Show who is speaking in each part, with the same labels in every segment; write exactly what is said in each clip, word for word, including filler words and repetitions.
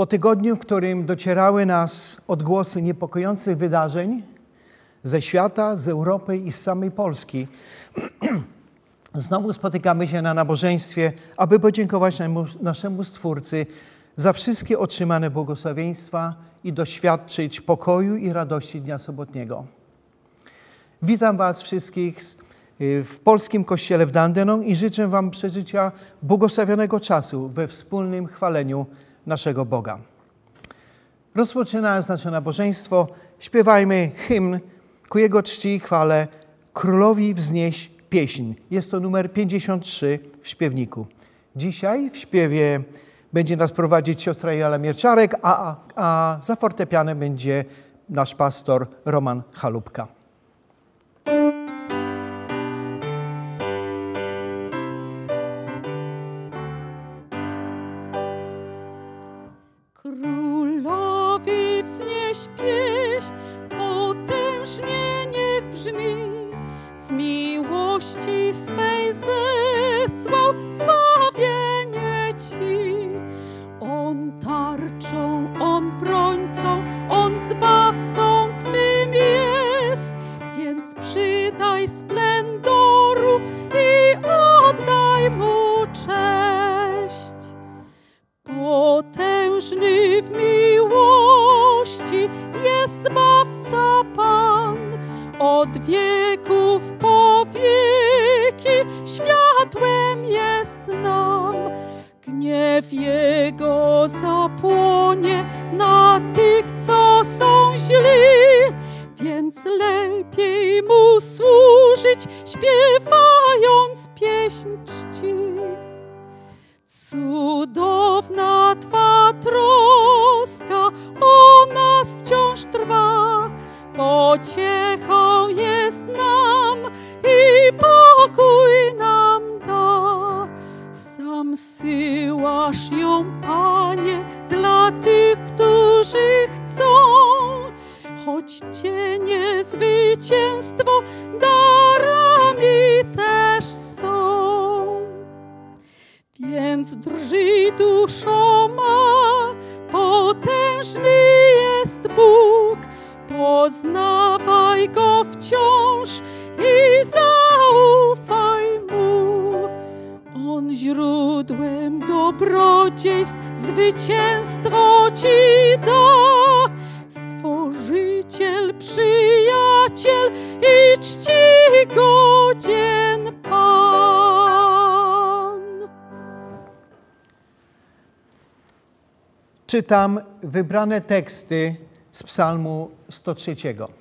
Speaker 1: Po tygodniu, w którym docierały nas odgłosy niepokojących wydarzeń ze świata, z Europy i z samej Polski, znowu spotykamy się na nabożeństwie, aby podziękować naszemu Stwórcy za wszystkie otrzymane błogosławieństwa i doświadczyć pokoju i radości dnia sobotniego. Witam Was wszystkich w polskim kościele w Dandenong i życzę Wam przeżycia błogosławionego czasu we wspólnym chwaleniu naszego Boga. Rozpoczynając nasze nabożeństwo, śpiewajmy hymn ku Jego czci i chwale Królowi wznieś pieśń. Jest to numer pięćdziesiąt trzy w śpiewniku. Dzisiaj w śpiewie będzie nas prowadzić siostra Jola Mierczarek, a, a za fortepianem będzie nasz pastor Roman Chalupka.
Speaker 2: Królowi wznieś pieśń, potężnie niech brzmi, z miłości swej zesłał zbawienie Ci. On tarczą, on brońcą, on zbawcą Twym jest, więc przydaj splendoru i oddaj Mu cześć. Potężny w miłości jest Zbawca Pan, od wieków po wieki światłem jest nam. Gniew Jego zapłonie na tych, co są źli, więc lepiej Mu służyć, śpiewając pieśń czci. Cudowna Twa troska o nas wciąż trwa, pociechą jest nam i pokój nam da. Sam zsyłasz ją, Panie, dla tych, którzy chcą, choć cienie zwycięstwo darami też są. Więc drży duszo ma, potężny jest Bóg, poznawaj Go wciąż i zaufaj Mu. On źródłem dobrodziejstw zwycięstwo Ci da, Stworzyciel, przyjaciel i czci godzien Pan.
Speaker 1: Czytam wybrane teksty z Psalmu sto trzy.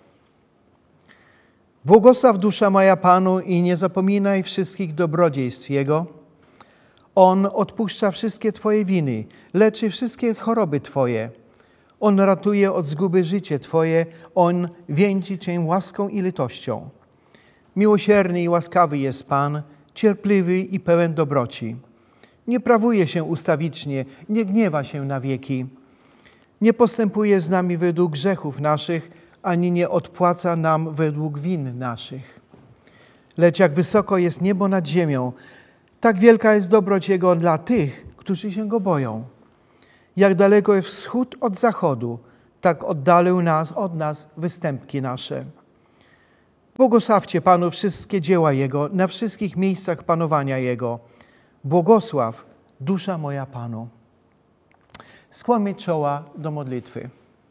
Speaker 1: Błogosław dusza moja Panu i nie zapominaj wszystkich dobrodziejstw Jego. On odpuszcza wszystkie Twoje winy, leczy wszystkie choroby Twoje. On ratuje od zguby życie Twoje, On wieńczy Cię łaską i litością. Miłosierny i łaskawy jest Pan, cierpliwy i pełen dobroci. Nie prawuje się ustawicznie, nie gniewa się na wieki. Nie postępuje z nami według grzechów naszych, ani nie odpłaca nam według win naszych. Lecz jak wysoko jest niebo nad ziemią, tak wielka jest dobroć Jego dla tych, którzy się Go boją. Jak daleko jest wschód od zachodu, tak oddalił nas od nas występki nasze. Błogosławcie Panu wszystkie dzieła Jego, na wszystkich miejscach panowania Jego. Błogosław dusza moja Panu. Skłonmy czoła do modlitwy.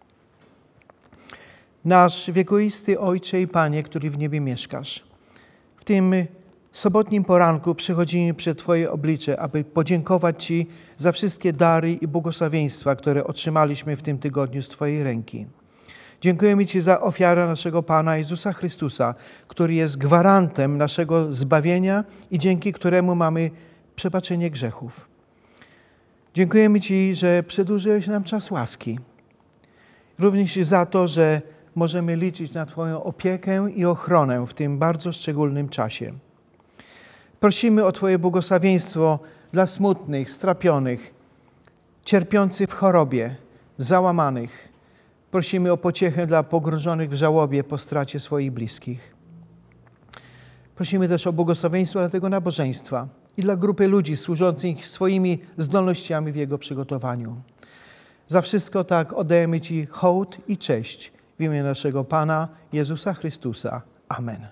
Speaker 1: Nasz wiekuisty Ojcze i Panie, który w niebie mieszkasz, w tym sobotnim poranku przychodzimy przed Twoje oblicze, aby podziękować Ci za wszystkie dary i błogosławieństwa, które otrzymaliśmy w tym tygodniu z Twojej ręki. Dziękujemy Ci za ofiarę naszego Pana Jezusa Chrystusa, który jest gwarantem naszego zbawienia i dzięki któremu mamy przebaczenie grzechów. Dziękujemy Ci, że przedłużyłeś nam czas łaski. Również za to, że możemy liczyć na Twoją opiekę i ochronę w tym bardzo szczególnym czasie. Prosimy o Twoje błogosławieństwo dla smutnych, strapionych, cierpiących w chorobie, załamanych. Prosimy o pociechę dla pogrążonych w żałobie po stracie swoich bliskich. Prosimy też o błogosławieństwo dla tego nabożeństwa i dla grupy ludzi służących swoimi zdolnościami w jego przygotowaniu. Za wszystko tak oddajemy Ci hołd i cześć w imię naszego Pana Jezusa Chrystusa. Amen.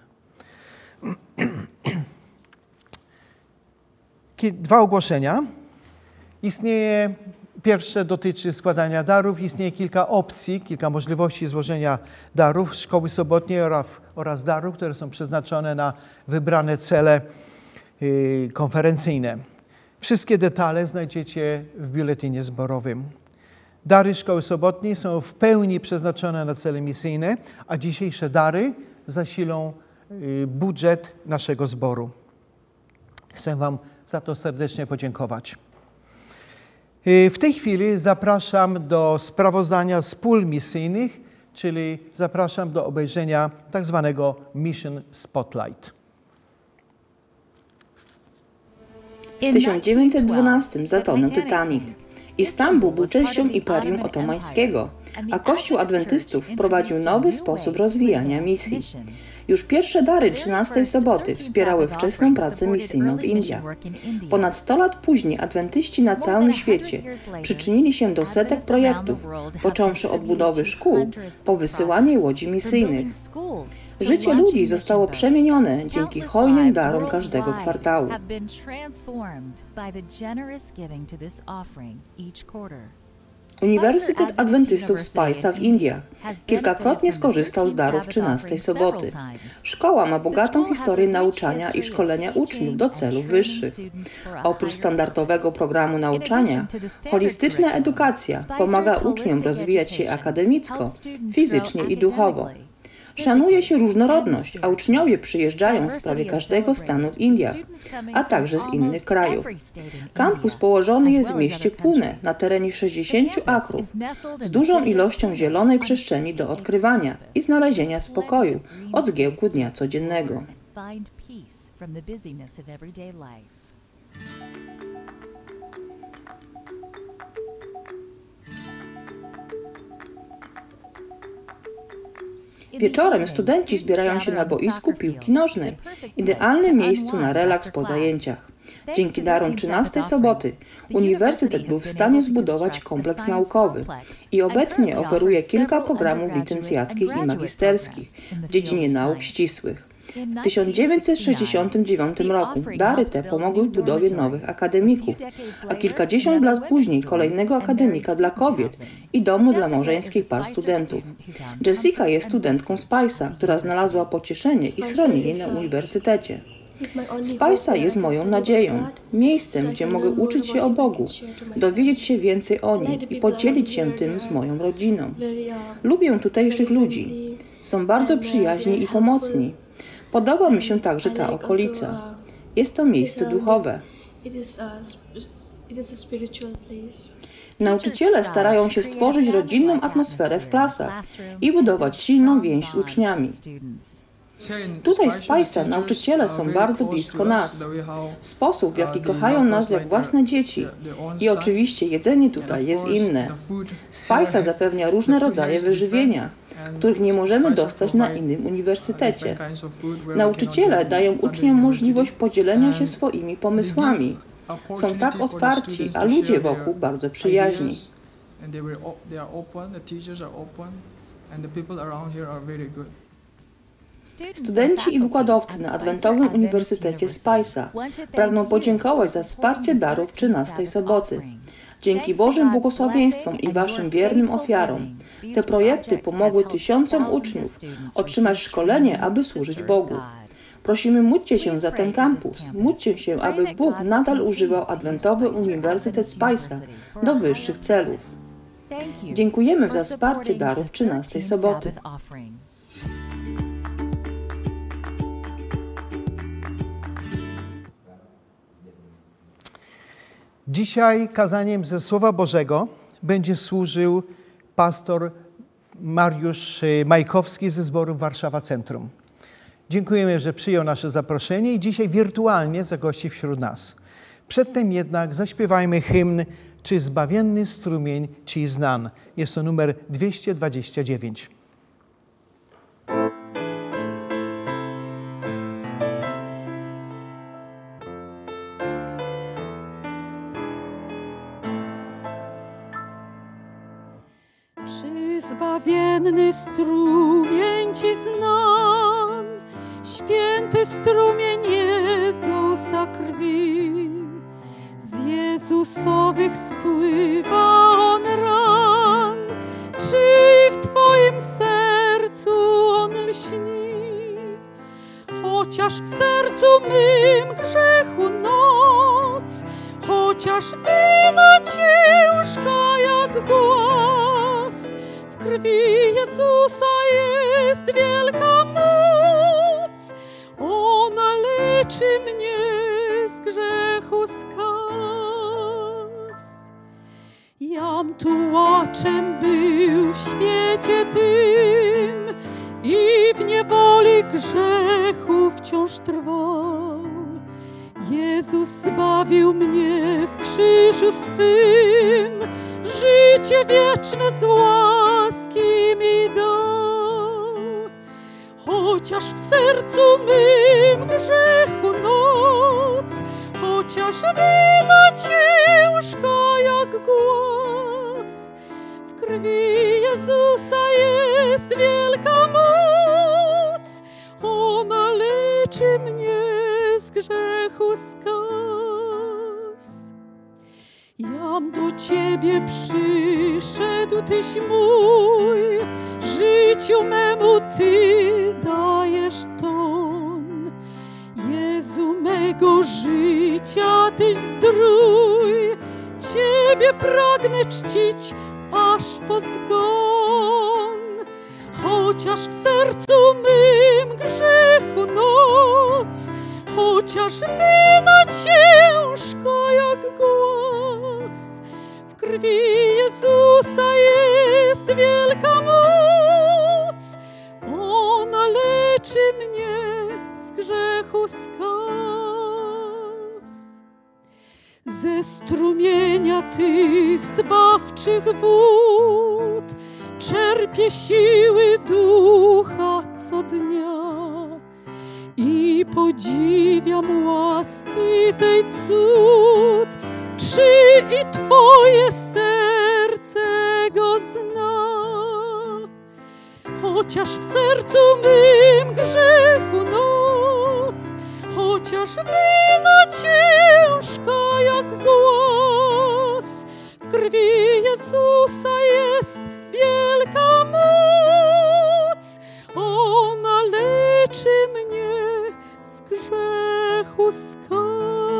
Speaker 1: Dwa ogłoszenia. Istnieje, pierwsze dotyczy składania darów. Istnieje kilka opcji, kilka możliwości złożenia darów szkoły sobotniej oraz, oraz darów, które są przeznaczone na wybrane cele yy, konferencyjne. Wszystkie detale znajdziecie w biuletynie zborowym. Dary szkoły sobotniej są w pełni przeznaczone na cele misyjne, a dzisiejsze dary zasilą yy, budżet naszego zboru. Chcę Wam za to serdecznie podziękować. W tej chwili zapraszam do sprawozdania z pól misyjnych, czyli zapraszam do obejrzenia tak zwanego Mission Spotlight.
Speaker 3: W tysiąc dziewięćset dwunastym zatonął Titanic. Istanbul był częścią Imperium Otomańskiego, a Kościół Adwentystów wprowadził nowy sposób rozwijania misji. Już pierwsze dary trzynastej soboty wspierały wczesną pracę misyjną w Indiach. Ponad sto lat później adwentyści na całym świecie przyczynili się do setek projektów, począwszy od budowy szkół, po wysyłanie łodzi misyjnych. Życie ludzi zostało przemienione dzięki hojnym darom każdego kwartału. Uniwersytet Adwentystów Spice'a w Indiach kilkakrotnie skorzystał z darów trzynastej soboty. Szkoła ma bogatą historię nauczania i szkolenia uczniów do celów wyższych. Oprócz standardowego programu nauczania, holistyczna edukacja pomaga uczniom rozwijać się akademicko, fizycznie i duchowo. Szanuje się różnorodność, a uczniowie przyjeżdżają z prawie każdego stanu w Indiach, a także z innych krajów. Kampus położony jest w mieście Pune na terenie sześćdziesięciu akrów, z dużą ilością zielonej przestrzeni do odkrywania i znalezienia spokoju od zgiełku dnia codziennego. Wieczorem studenci zbierają się na boisku piłki nożnej, idealnym miejscu na relaks po zajęciach. Dzięki darom trzynastej soboty uniwersytet był w stanie zbudować kompleks naukowy i obecnie oferuje kilka programów licencjackich i magisterskich w dziedzinie nauk ścisłych. W tysiąc dziewięćset sześćdziesiątym dziewiątym roku dary te pomogły w budowie nowych akademików, a kilkadziesiąt lat później kolejnego akademika dla kobiet i domu dla małżeńskich par studentów. Jessica jest studentką Spice'a, która znalazła pocieszenie i schronienie na uniwersytecie. Spice'a jest moją nadzieją, miejscem, gdzie mogę uczyć się o Bogu, dowiedzieć się więcej o Nim i podzielić się tym z moją rodziną. Lubię tutejszych ludzi. Są bardzo przyjaźni i pomocni. Podoba mi się także ta okolica. Jest to miejsce duchowe. Nauczyciele starają się stworzyć rodzinną atmosferę w klasach i budować silną więź z uczniami. Tutaj z Spice'a nauczyciele są bardzo blisko nas. Sposób, w jaki kochają nas jak własne dzieci. I oczywiście jedzenie tutaj jest inne. Spice'a zapewnia różne rodzaje wyżywienia, których nie możemy dostać na innym uniwersytecie. Nauczyciele dają uczniom możliwość podzielenia się swoimi pomysłami. Są tak otwarci, a ludzie wokół bardzo przyjaźni. Studenci i wykładowcy na Adwentowym Uniwersytecie Spice'a pragną podziękować za wsparcie darów trzynastej soboty. Dzięki Bożym błogosławieństwom i Waszym wiernym ofiarom, te projekty pomogły tysiącom uczniów otrzymać szkolenie, aby służyć Bogu. Prosimy, módlcie się za ten kampus, módlcie się, aby Bóg nadal używał Adwentowy Uniwersytet Spice'a do wyższych celów. Dziękujemy za wsparcie darów trzynastej soboty.
Speaker 1: Dzisiaj kazaniem ze Słowa Bożego będzie służył pastor Mariusz Majkowski ze zboru Warszawa Centrum. Dziękujemy, że przyjął nasze zaproszenie i dzisiaj wirtualnie zagości wśród nas. Przedtem jednak zaśpiewajmy hymn Czy zbawienny strumień Ci znan. Jest to numer dwieście dwadzieścia dziewięć.
Speaker 2: Czy zbawienny strumień Ci znan, święty strumień Jezusa krwi, z Jezusowych spływa on ran, czy w Twoim sercu on lśni? Chociaż w sercu mym grzechu noc, chociaż wina ciężka jak głaz, w krwi Jezusa jest wielka moc. Ona leczy mnie z grzechu skaz. Jam tułaczem był w świecie tym i w niewoli grzechu wciąż trwał. Jezus zbawił mnie w krzyżu swym, życie wieczne z łaski mi dał. Chociaż w sercu mym grzechu noc, chociaż wina ciężka jak głaz, w krwi Jezusa jest wielka moc. Ona leczy mnie z grzechu skaz. Jam do Ciebie przyszedł, Tyś mój, życiu memu Ty dajesz ton. Jezu mego życia Tyś zdrój, Ciebie pragnę czcić aż po zgon. Chociaż w sercu mym grzechu noc, chociaż wina ciężka jak głaz, w krwi Jezusa jest wielka moc. Ona leczy mnie z grzechu skaz. Ze strumienia tych zbawczych wód czerpię siły ducha co dnia i podziwiam łaski tej cud. Czy i Twoje serce go zna? Chociaż w sercu mym grzechu noc, chociaż wina ciężka jak głaz, w krwi Jezusa jest wielka moc. Ona leczy mnie z grzechu skaz.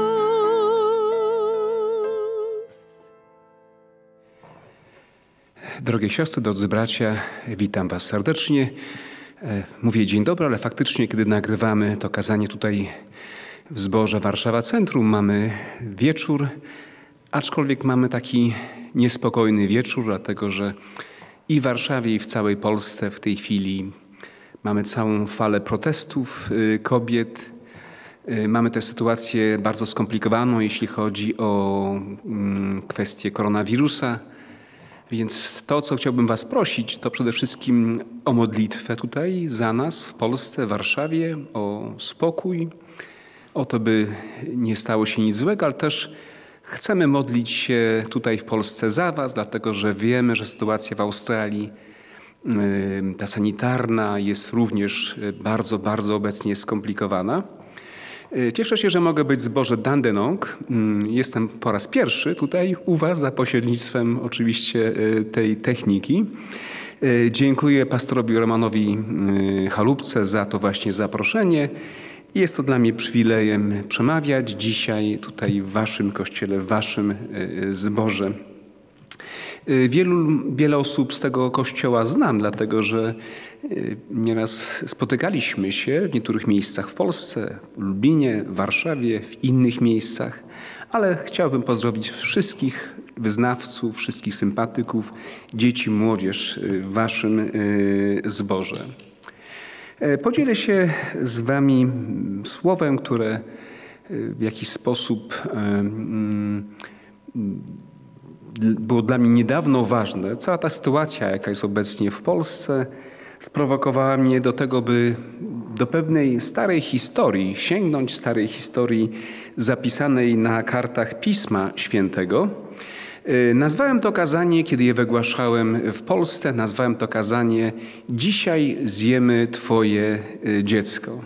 Speaker 4: Drogie siostry, drodzy bracia, witam Was serdecznie. Mówię dzień dobry, ale faktycznie, kiedy nagrywamy to kazanie tutaj w zborze Warszawa Centrum, mamy wieczór, aczkolwiek mamy taki niespokojny wieczór, dlatego że i w Warszawie, i w całej Polsce w tej chwili mamy całą falę protestów kobiet. Mamy też sytuację bardzo skomplikowaną, jeśli chodzi o kwestię koronawirusa. Więc to, co chciałbym Was prosić, to przede wszystkim o modlitwę tutaj za nas w Polsce, w Warszawie, o spokój, o to, by nie stało się nic złego, ale też chcemy modlić się tutaj w Polsce za Was, dlatego że wiemy, że sytuacja w Australii, ta sanitarna, jest również bardzo, bardzo obecnie skomplikowana. Cieszę się, że mogę być w zborze Dandenong. Jestem po raz pierwszy tutaj u Was za pośrednictwem oczywiście tej techniki. Dziękuję pastorowi Romanowi Chalupce za to właśnie zaproszenie. Jest to dla mnie przywilejem przemawiać dzisiaj tutaj w Waszym kościele, w Waszym zborze. Wielu, wiele osób z tego kościoła znam, dlatego że nieraz spotykaliśmy się w niektórych miejscach w Polsce, w Lublinie, w Warszawie, w innych miejscach, ale chciałbym pozdrowić wszystkich wyznawców, wszystkich sympatyków, dzieci, młodzież w Waszym zborze. Podzielę się z Wami słowem, które w jakiś sposób było dla mnie niedawno ważne. Cała ta sytuacja, jaka jest obecnie w Polsce, sprowokowała mnie do tego, by do pewnej starej historii, sięgnąć starej historii zapisanej na kartach Pisma Świętego. Nazwałem to kazanie, kiedy je wygłaszałem w Polsce, nazwałem to kazanie „Dzisiaj zjemy Twoje dziecko”.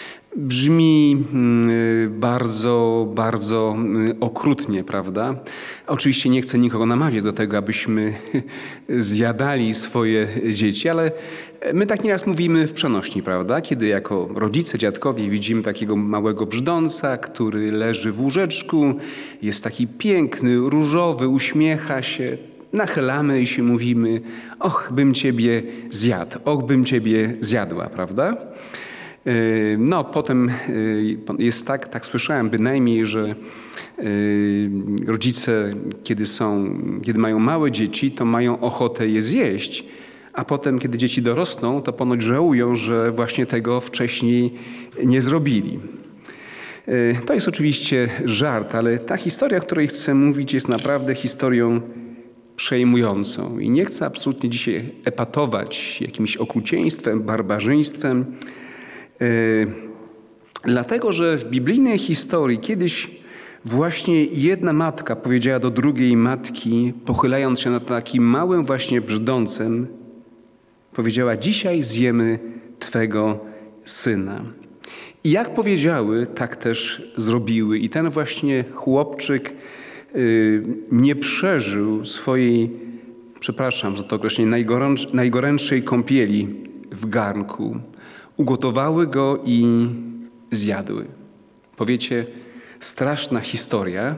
Speaker 4: Brzmi bardzo, bardzo okrutnie, prawda? Oczywiście nie chcę nikogo namawiać do tego, abyśmy zjadali swoje dzieci, ale my tak nieraz mówimy w przenośni, prawda? Kiedy jako rodzice, dziadkowie widzimy takiego małego brzdąca, który leży w łóżeczku, jest taki piękny, różowy, uśmiecha się, nachylamy i się mówimy: och, bym ciebie zjadł, och, bym ciebie zjadła, prawda? No, potem jest tak, tak słyszałem bynajmniej, że rodzice, kiedy są, kiedy mają małe dzieci, to mają ochotę je zjeść, a potem, kiedy dzieci dorosną, to ponoć żałują, że właśnie tego wcześniej nie zrobili. To jest oczywiście żart, ale ta historia, o której chcę mówić, jest naprawdę historią przejmującą. I nie chcę absolutnie dzisiaj epatować jakimś okrucieństwem, barbarzyństwem, Yy, dlatego, że w biblijnej historii kiedyś właśnie jedna matka powiedziała do drugiej matki, pochylając się nad takim małym właśnie brzdącem, powiedziała: dzisiaj zjemy Twego syna. I jak powiedziały, tak też zrobiły. I ten właśnie chłopczyk yy, nie przeżył swojej, przepraszam za to określenie, najgoręcz, najgorętszej kąpieli w garnku. Ugotowały go i zjadły. Powiecie, straszna historia.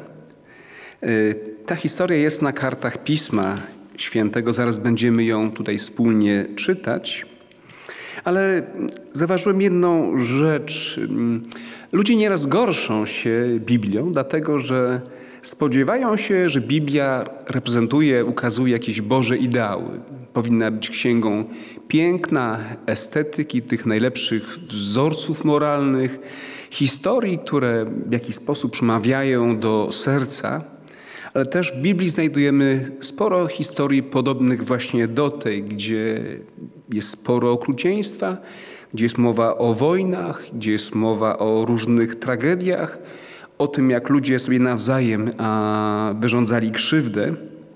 Speaker 4: Ta historia jest na kartach Pisma Świętego. Zaraz będziemy ją tutaj wspólnie czytać. Ale zauważyłem jedną rzecz. Ludzie nieraz gorszą się Biblią, dlatego że spodziewają się, że Biblia reprezentuje, ukazuje jakieś Boże ideały. Powinna być księgą piękna, estetyki, tych najlepszych wzorców moralnych, historii, które w jakiś sposób przemawiają do serca, ale też w Biblii znajdujemy sporo historii podobnych właśnie do tej, gdzie jest sporo okrucieństwa, gdzie jest mowa o wojnach, gdzie jest mowa o różnych tragediach, o tym, jak ludzie sobie nawzajem a, wyrządzali krzywdę.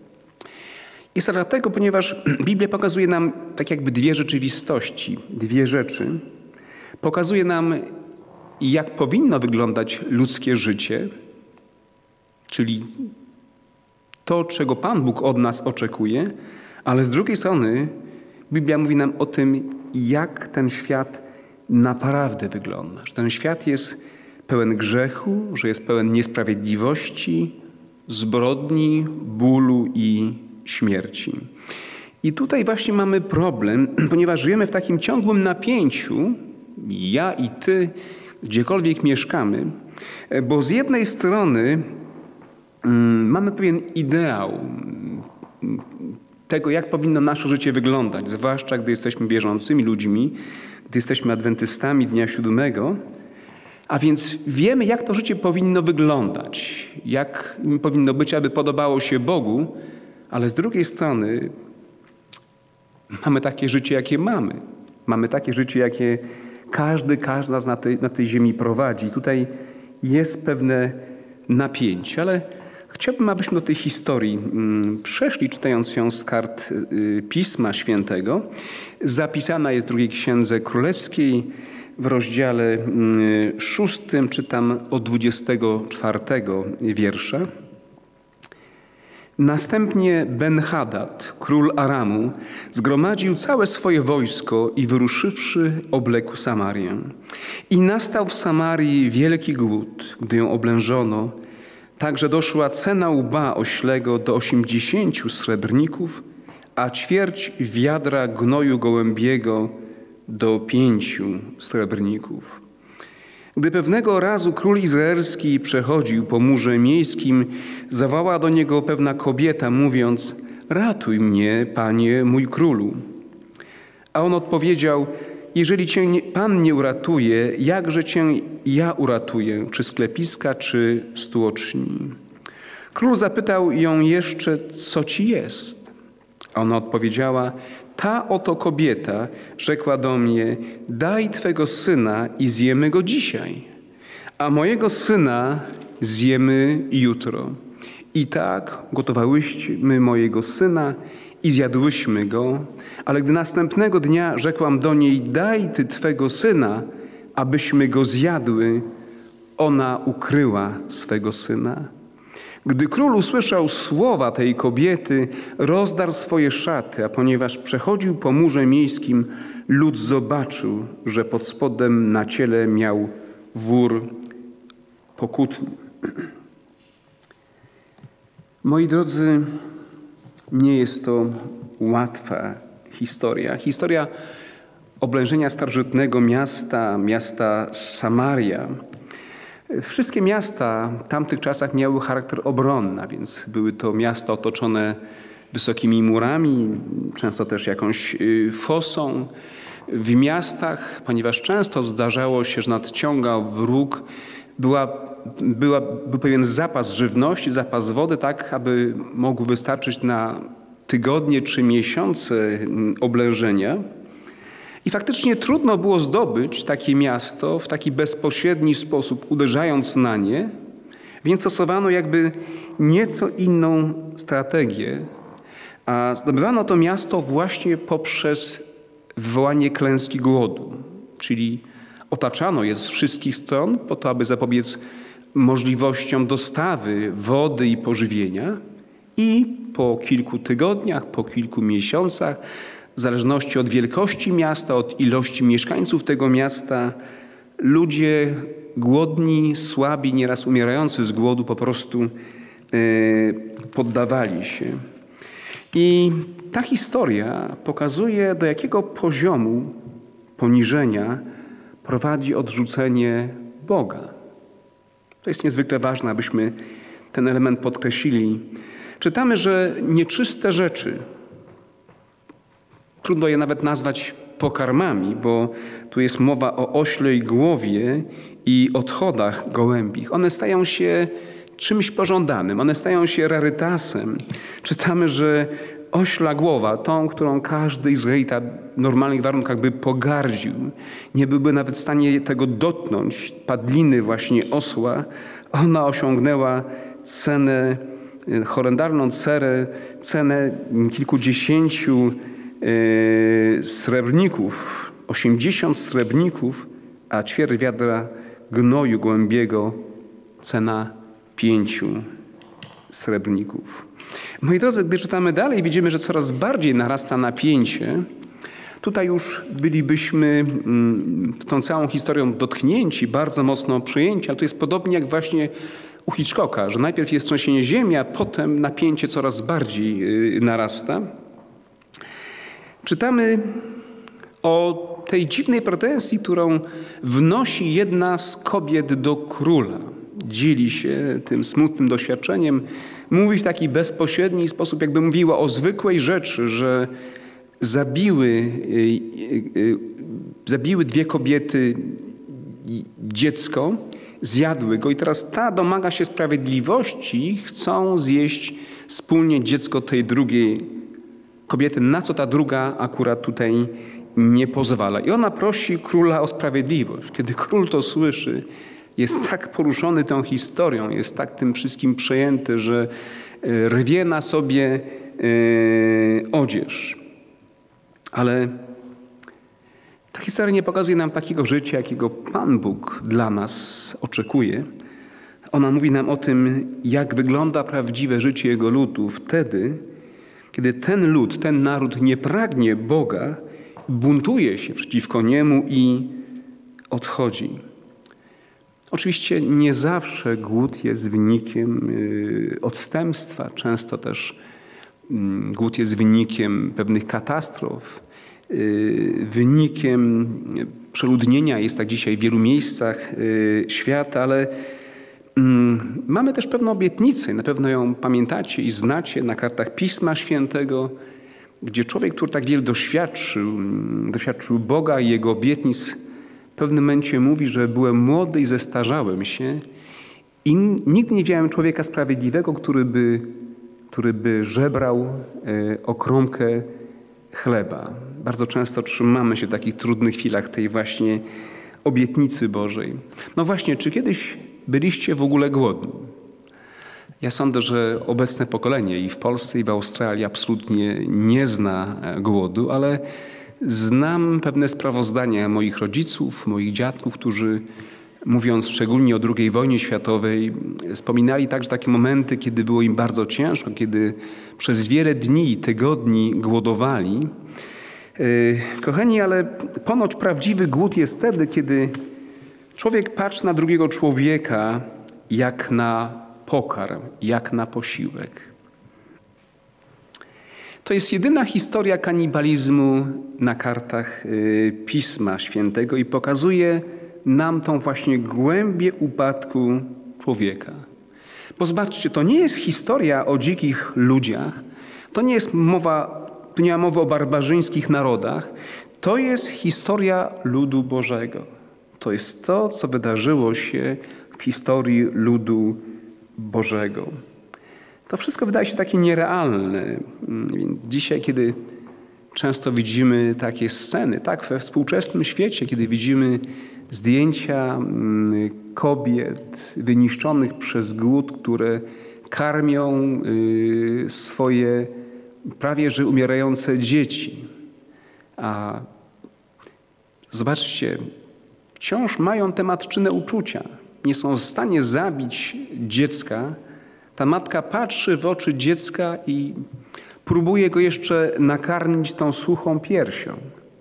Speaker 4: Jest to dlatego, ponieważ Biblia pokazuje nam tak jakby dwie rzeczywistości, dwie rzeczy. Pokazuje nam, jak powinno wyglądać ludzkie życie, czyli to, czego Pan Bóg od nas oczekuje, ale z drugiej strony Biblia mówi nam o tym, jak ten świat naprawdę wygląda. Że ten świat jest pełen grzechu, że jest pełen niesprawiedliwości, zbrodni, bólu i śmierci. I tutaj właśnie mamy problem, ponieważ żyjemy w takim ciągłym napięciu, ja i ty, gdziekolwiek mieszkamy, bo z jednej strony mm, mamy pewien ideał tego, jak powinno nasze życie wyglądać, zwłaszcza gdy jesteśmy wierzącymi ludźmi, gdy jesteśmy adwentystami Dnia Siódmego, a więc wiemy, jak to życie powinno wyglądać, jak powinno być, aby podobało się Bogu, ale z drugiej strony mamy takie życie, jakie mamy. Mamy takie życie, jakie każdy, każda z na tej, na tej ziemi prowadzi. Tutaj jest pewne napięcie, ale chciałbym, abyśmy do tej historii przeszli, czytając ją z kart Pisma Świętego. Zapisana jest w drugiej Księdze Królewskiej w rozdziale szóstym, czytam od dwudziestego czwartego wiersza. Następnie Ben-Hadad, król Aramu, zgromadził całe swoje wojsko i wyruszywszy, oblekł Samarię. I nastał w Samarii wielki głód, gdy ją oblężono, tak że doszła cena łba oślego do osiemdziesięciu srebrników, a ćwierć wiadra gnoju gołębiego do pięciu srebrników. Gdy pewnego razu król izraelski przechodził po murze miejskim, zawołała do niego pewna kobieta, mówiąc: ratuj mnie, panie mój królu. A on odpowiedział: jeżeli cię nie, Pan nie uratuje, jakże cię ja uratuję, czy sklepiska, czy stuoczni? Król zapytał ją jeszcze, co ci jest? A ona odpowiedziała: ta oto kobieta rzekła do mnie: daj twego syna i zjemy go dzisiaj, a mojego syna zjemy jutro. I tak gotowałyśmy mojego syna i zjadłyśmy go, ale gdy następnego dnia rzekłam do niej, daj ty twego syna, abyśmy go zjadły, ona ukryła swego syna. Gdy król usłyszał słowa tej kobiety, rozdarł swoje szaty, a ponieważ przechodził po murze miejskim, lud zobaczył, że pod spodem na ciele miał wór pokutny. Moi drodzy, nie jest to łatwa historia. Historia oblężenia starożytnego miasta, miasta Samaria. Wszystkie miasta w tamtych czasach miały charakter obronny, więc były to miasta otoczone wysokimi murami, często też jakąś fosą. W miastach, ponieważ często zdarzało się, że nadciągał wróg, była, była, był pewien zapas żywności, zapas wody, tak aby mógł wystarczyć na tygodnie czy miesiące oblężenia. I faktycznie trudno było zdobyć takie miasto w taki bezpośredni sposób, uderzając na nie, więc stosowano jakby nieco inną strategię, a zdobywano to miasto właśnie poprzez wywołanie klęski głodu, czyli otaczano je z wszystkich stron po to, aby zapobiec możliwościom dostawy wody i pożywienia i po kilku tygodniach, po kilku miesiącach, w zależności od wielkości miasta, od ilości mieszkańców tego miasta, ludzie głodni, słabi, nieraz umierający z głodu po prostu poddawali się. I ta historia pokazuje, do jakiego poziomu poniżenia prowadzi odrzucenie Boga. To jest niezwykle ważne, abyśmy ten element podkreślili. Czytamy, że nieczyste rzeczy, trudno je nawet nazwać pokarmami, bo tu jest mowa o oślej głowie i odchodach gołębich. One stają się czymś pożądanym, one stają się rarytasem. Czytamy, że ośla głowa, tą, którą każdy Izraelita w normalnych warunkach by pogardził, nie byłby nawet w stanie tego dotknąć, padliny właśnie osła, ona osiągnęła cenę, horrendalną cenę, cenę kilkudziesięciu yy, srebrników, osiemdziesiąt srebrników, a ćwierć wiadra gnoju gołębiego, cena pięciu srebrników. Moi drodzy, gdy czytamy dalej, widzimy, że coraz bardziej narasta napięcie. Tutaj już bylibyśmy tą całą historią dotknięci, bardzo mocno przejęci, ale to jest podobnie jak właśnie u Hitchcocka, że najpierw jest trzęsienie ziemi, a potem napięcie coraz bardziej narasta. Czytamy o tej dziwnej pretensji, którą wnosi jedna z kobiet do króla. Dzieli się tym smutnym doświadczeniem. Mówi w taki bezpośredni sposób, jakby mówiła o zwykłej rzeczy, że zabiły, zabiły dwie kobiety dziecko, zjadły go i teraz ta domaga się sprawiedliwości, chcą zjeść wspólnie dziecko tej drugiej kobiety, na co ta druga akurat tutaj nie pozwala. I ona prosi króla o sprawiedliwość. Kiedy król to słyszy, jest tak poruszony tą historią, jest tak tym wszystkim przejęty, że rwie na sobie odzież. Ale ta historia nie pokazuje nam takiego życia, jakiego Pan Bóg dla nas oczekuje. Ona mówi nam o tym, jak wygląda prawdziwe życie Jego ludu wtedy, kiedy ten lud, ten naród nie pragnie Boga, buntuje się przeciwko Niemu i odchodzi. Oczywiście nie zawsze głód jest wynikiem odstępstwa. Często też głód jest wynikiem pewnych katastrof, wynikiem przeludnienia. Jest tak dzisiaj w wielu miejscach świata, ale mamy też pewną obietnicę. Na pewno ją pamiętacie i znacie na kartach Pisma Świętego, gdzie człowiek, który tak wiele doświadczył, doświadczył Boga i Jego obietnic, w pewnym momencie mówi, że byłem młody i zestarzałem się i nigdy nie widziałem człowieka sprawiedliwego, który by, który by żebrał o kromkę chleba. Bardzo często trzymamy się w takich trudnych chwilach tej właśnie obietnicy Bożej. No właśnie, czy kiedyś byliście w ogóle głodni? Ja sądzę, że obecne pokolenie i w Polsce, i w Australii absolutnie nie zna głodu, ale znam pewne sprawozdania moich rodziców, moich dziadków, którzy mówiąc szczególnie o drugiej wojnie światowej, wspominali także takie momenty, kiedy było im bardzo ciężko, kiedy przez wiele dni i tygodni głodowali. Kochani, ale ponoć prawdziwy głód jest wtedy, kiedy człowiek patrzy na drugiego człowieka jak na pokarm, jak na posiłek. To jest jedyna historia kanibalizmu na kartach Pisma Świętego i pokazuje nam tą właśnie głębię upadku człowieka. Bo zobaczcie, to nie jest historia o dzikich ludziach, to nie jest mowa, tu nie ma mowy o barbarzyńskich narodach, to jest historia ludu Bożego. To jest to, co wydarzyło się w historii ludu Bożego. To wszystko wydaje się takie nierealne. Dzisiaj, kiedy często widzimy takie sceny, tak we współczesnym świecie, kiedy widzimy zdjęcia kobiet wyniszczonych przez głód, które karmią swoje prawie że umierające dzieci. A zobaczcie, wciąż mają te matczyne uczucia. Nie są w stanie zabić dziecka. Ta matka patrzy w oczy dziecka i próbuje go jeszcze nakarmić tą suchą piersią.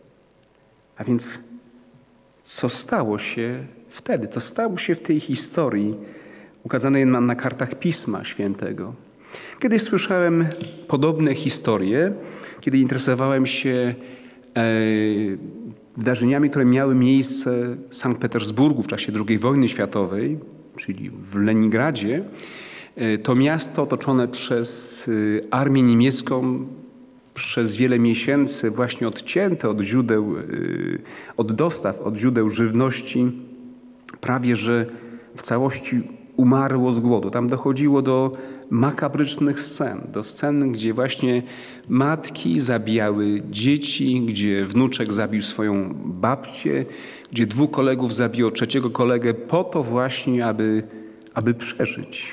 Speaker 4: A więc co stało się wtedy? Co stało się w tej historii ukazanej nam na kartach Pisma Świętego? Kiedyś słyszałem podobne historie, kiedy interesowałem się e, wydarzeniami, które miały miejsce w Sankt Petersburgu w czasie drugiej wojny światowej, czyli w Leningradzie. To miasto otoczone przez armię niemiecką przez wiele miesięcy właśnie odcięte od źródeł, od dostaw, od źródeł żywności, prawie że w całości umarło z głodu. Tam dochodziło do makabrycznych scen, do scen, gdzie właśnie matki zabijały dzieci, gdzie wnuczek zabił swoją babcię, gdzie dwóch kolegów zabiło trzeciego kolegę po to właśnie, aby, aby przeżyć.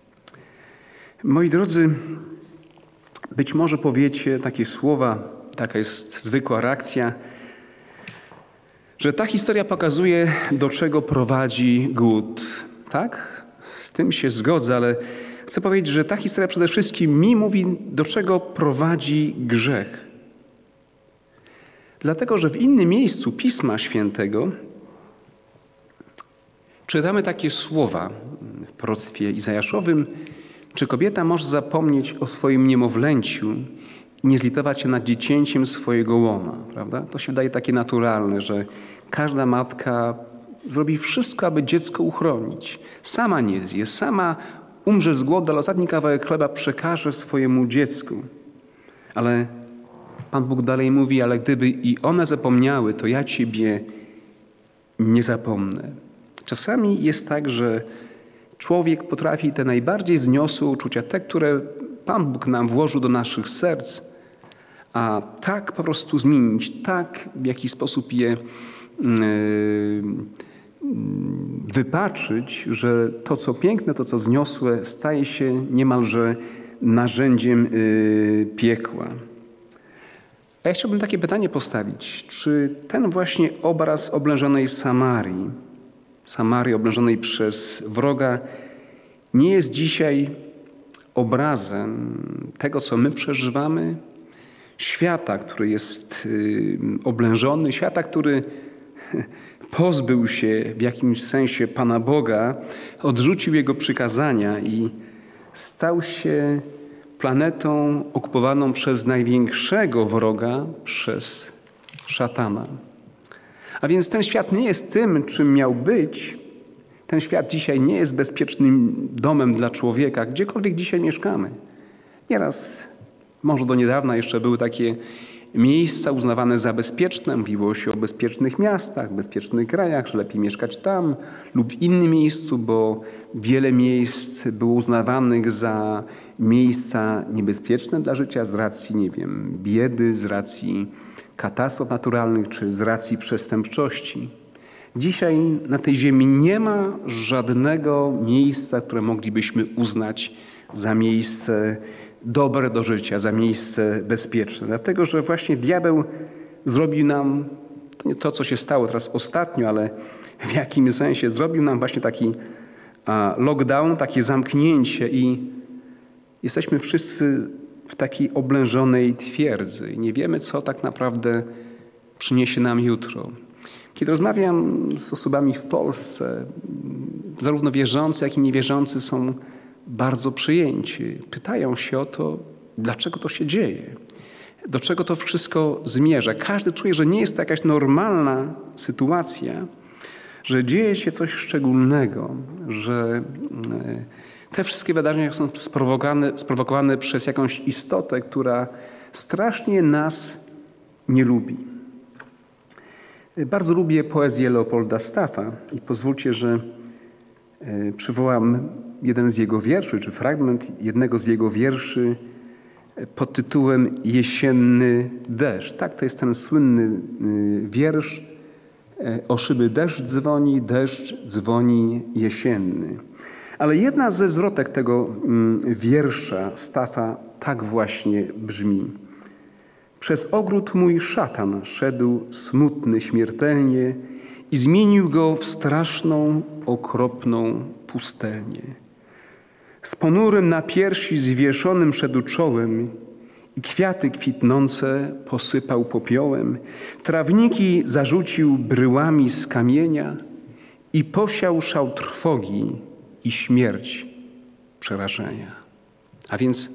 Speaker 4: Moi drodzy, być może powiecie takie słowa, taka jest zwykła reakcja, że ta historia pokazuje, do czego prowadzi głód. Tak? Z tym się zgodzę, ale chcę powiedzieć, że ta historia przede wszystkim mi mówi, do czego prowadzi grzech. Dlatego, że w innym miejscu Pisma Świętego czytamy takie słowa w proroctwie Izajaszowym: czy kobieta może zapomnieć o swoim niemowlęciu i nie zlitować się nad dziecięciem swojego łona, prawda? To się wydaje takie naturalne, że każda matka zrobi wszystko, aby dziecko uchronić. Sama nie zje, sama umrze z głodu, ale ostatni kawałek chleba przekaże swojemu dziecku. Ale Pan Bóg dalej mówi, ale gdyby i one zapomniały, to ja Ciebie nie zapomnę. Czasami jest tak, że człowiek potrafi te najbardziej wzniosłe uczucia, te, które Pan Bóg nam włożył do naszych serc, a tak po prostu zmienić, tak w jakiś sposób je wypaczyć, że to, co piękne, to, co wzniosłe, staje się niemalże narzędziem piekła. A ja chciałbym takie pytanie postawić. Czy ten właśnie obraz oblężonej Samarii, Samarii oblężonej przez wroga, nie jest dzisiaj obrazem tego, co my przeżywamy? Świata, który jest oblężony, świata, który pozbył się w jakimś sensie Pana Boga, odrzucił Jego przykazania i stał się planetą okupowaną przez największego wroga, przez szatana. A więc ten świat nie jest tym, czym miał być. Ten świat dzisiaj nie jest bezpiecznym domem dla człowieka, gdziekolwiek dzisiaj mieszkamy. Nieraz, może do niedawna jeszcze były takie miejsca uznawane za bezpieczne. Mówiło się o bezpiecznych miastach, bezpiecznych krajach, że lepiej mieszkać tam lub innym miejscu, bo wiele miejsc było uznawanych za miejsca niebezpieczne dla życia z racji, nie wiem, biedy, z racji katastrof naturalnych czy z racji przestępczości. Dzisiaj na tej ziemi nie ma żadnego miejsca, które moglibyśmy uznać za miejsce dobre do życia, za miejsce bezpieczne. Dlatego, że właśnie diabeł zrobił nam, to nie to, co się stało teraz ostatnio, ale w jakimś sensie zrobił nam właśnie taki lockdown, takie zamknięcie i jesteśmy wszyscy w takiej oblężonej twierdzy i nie wiemy, co tak naprawdę przyniesie nam jutro. Kiedy rozmawiam z osobami w Polsce, zarówno wierzący, jak i niewierzący są bardzo przyjęci. Pytają się o to, dlaczego to się dzieje, do czego to wszystko zmierza. Każdy czuje, że nie jest to jakaś normalna sytuacja, że dzieje się coś szczególnego, że te wszystkie wydarzenia są sprowokowane, sprowokowane przez jakąś istotę, która strasznie nas nie lubi. Bardzo lubię poezję Leopolda Staffa i pozwólcie, że przywołam jeden z jego wierszy, czy fragment jednego z jego wierszy pod tytułem Jesienny deszcz. Tak, to jest ten słynny wiersz o szyby deszcz dzwoni, deszcz dzwoni jesienny. Ale jedna ze zwrotek tego wiersza Staffa tak właśnie brzmi. Przez ogród mój szatan szedł smutny śmiertelnie i zmienił go w straszną, okropną pustelnię. Z ponurym na piersi zwieszonym szedł czołem i kwiaty kwitnące posypał popiołem, trawniki zarzucił bryłami z kamienia i posiał szał trwogi i śmierć przerażenia. A więc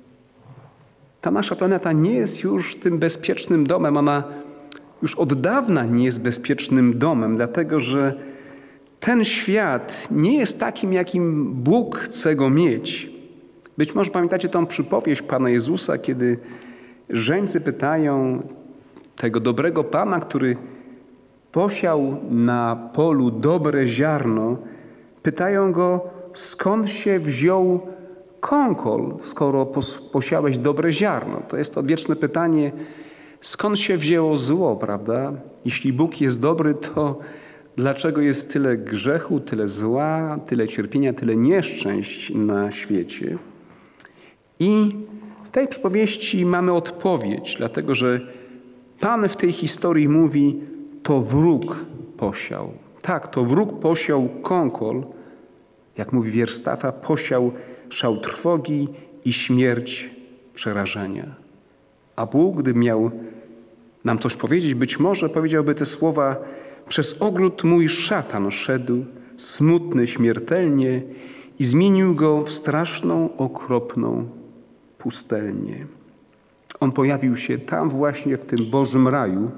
Speaker 4: ta nasza planeta nie jest już tym bezpiecznym domem. Ona już od dawna nie jest bezpiecznym domem, dlatego że ten świat nie jest takim, jakim Bóg chce go mieć. Być może pamiętacie tą przypowieść Pana Jezusa, kiedy żeńcy pytają tego dobrego Pana, który posiał na polu dobre ziarno, pytają go, skąd się wziął kąkol, skoro posiałeś dobre ziarno. To jest to odwieczne pytanie, skąd się wzięło zło, prawda? Jeśli Bóg jest dobry, to dlaczego jest tyle grzechu, tyle zła, tyle cierpienia, tyle nieszczęść na świecie? I w tej przypowieści mamy odpowiedź, dlatego że Pan w tej historii mówi, to wróg posiał. Tak, to wróg posiał kąkol, jak mówi wiersz Staffa, posiał szał trwogi i śmierć przerażenia. A Bóg, gdy miał nam coś powiedzieć, być może powiedziałby te słowa: przez ogród mój szatan szedł, smutny śmiertelnie i zmienił go w straszną, okropną pustelnię. On pojawił się tam właśnie w tym Bożym raju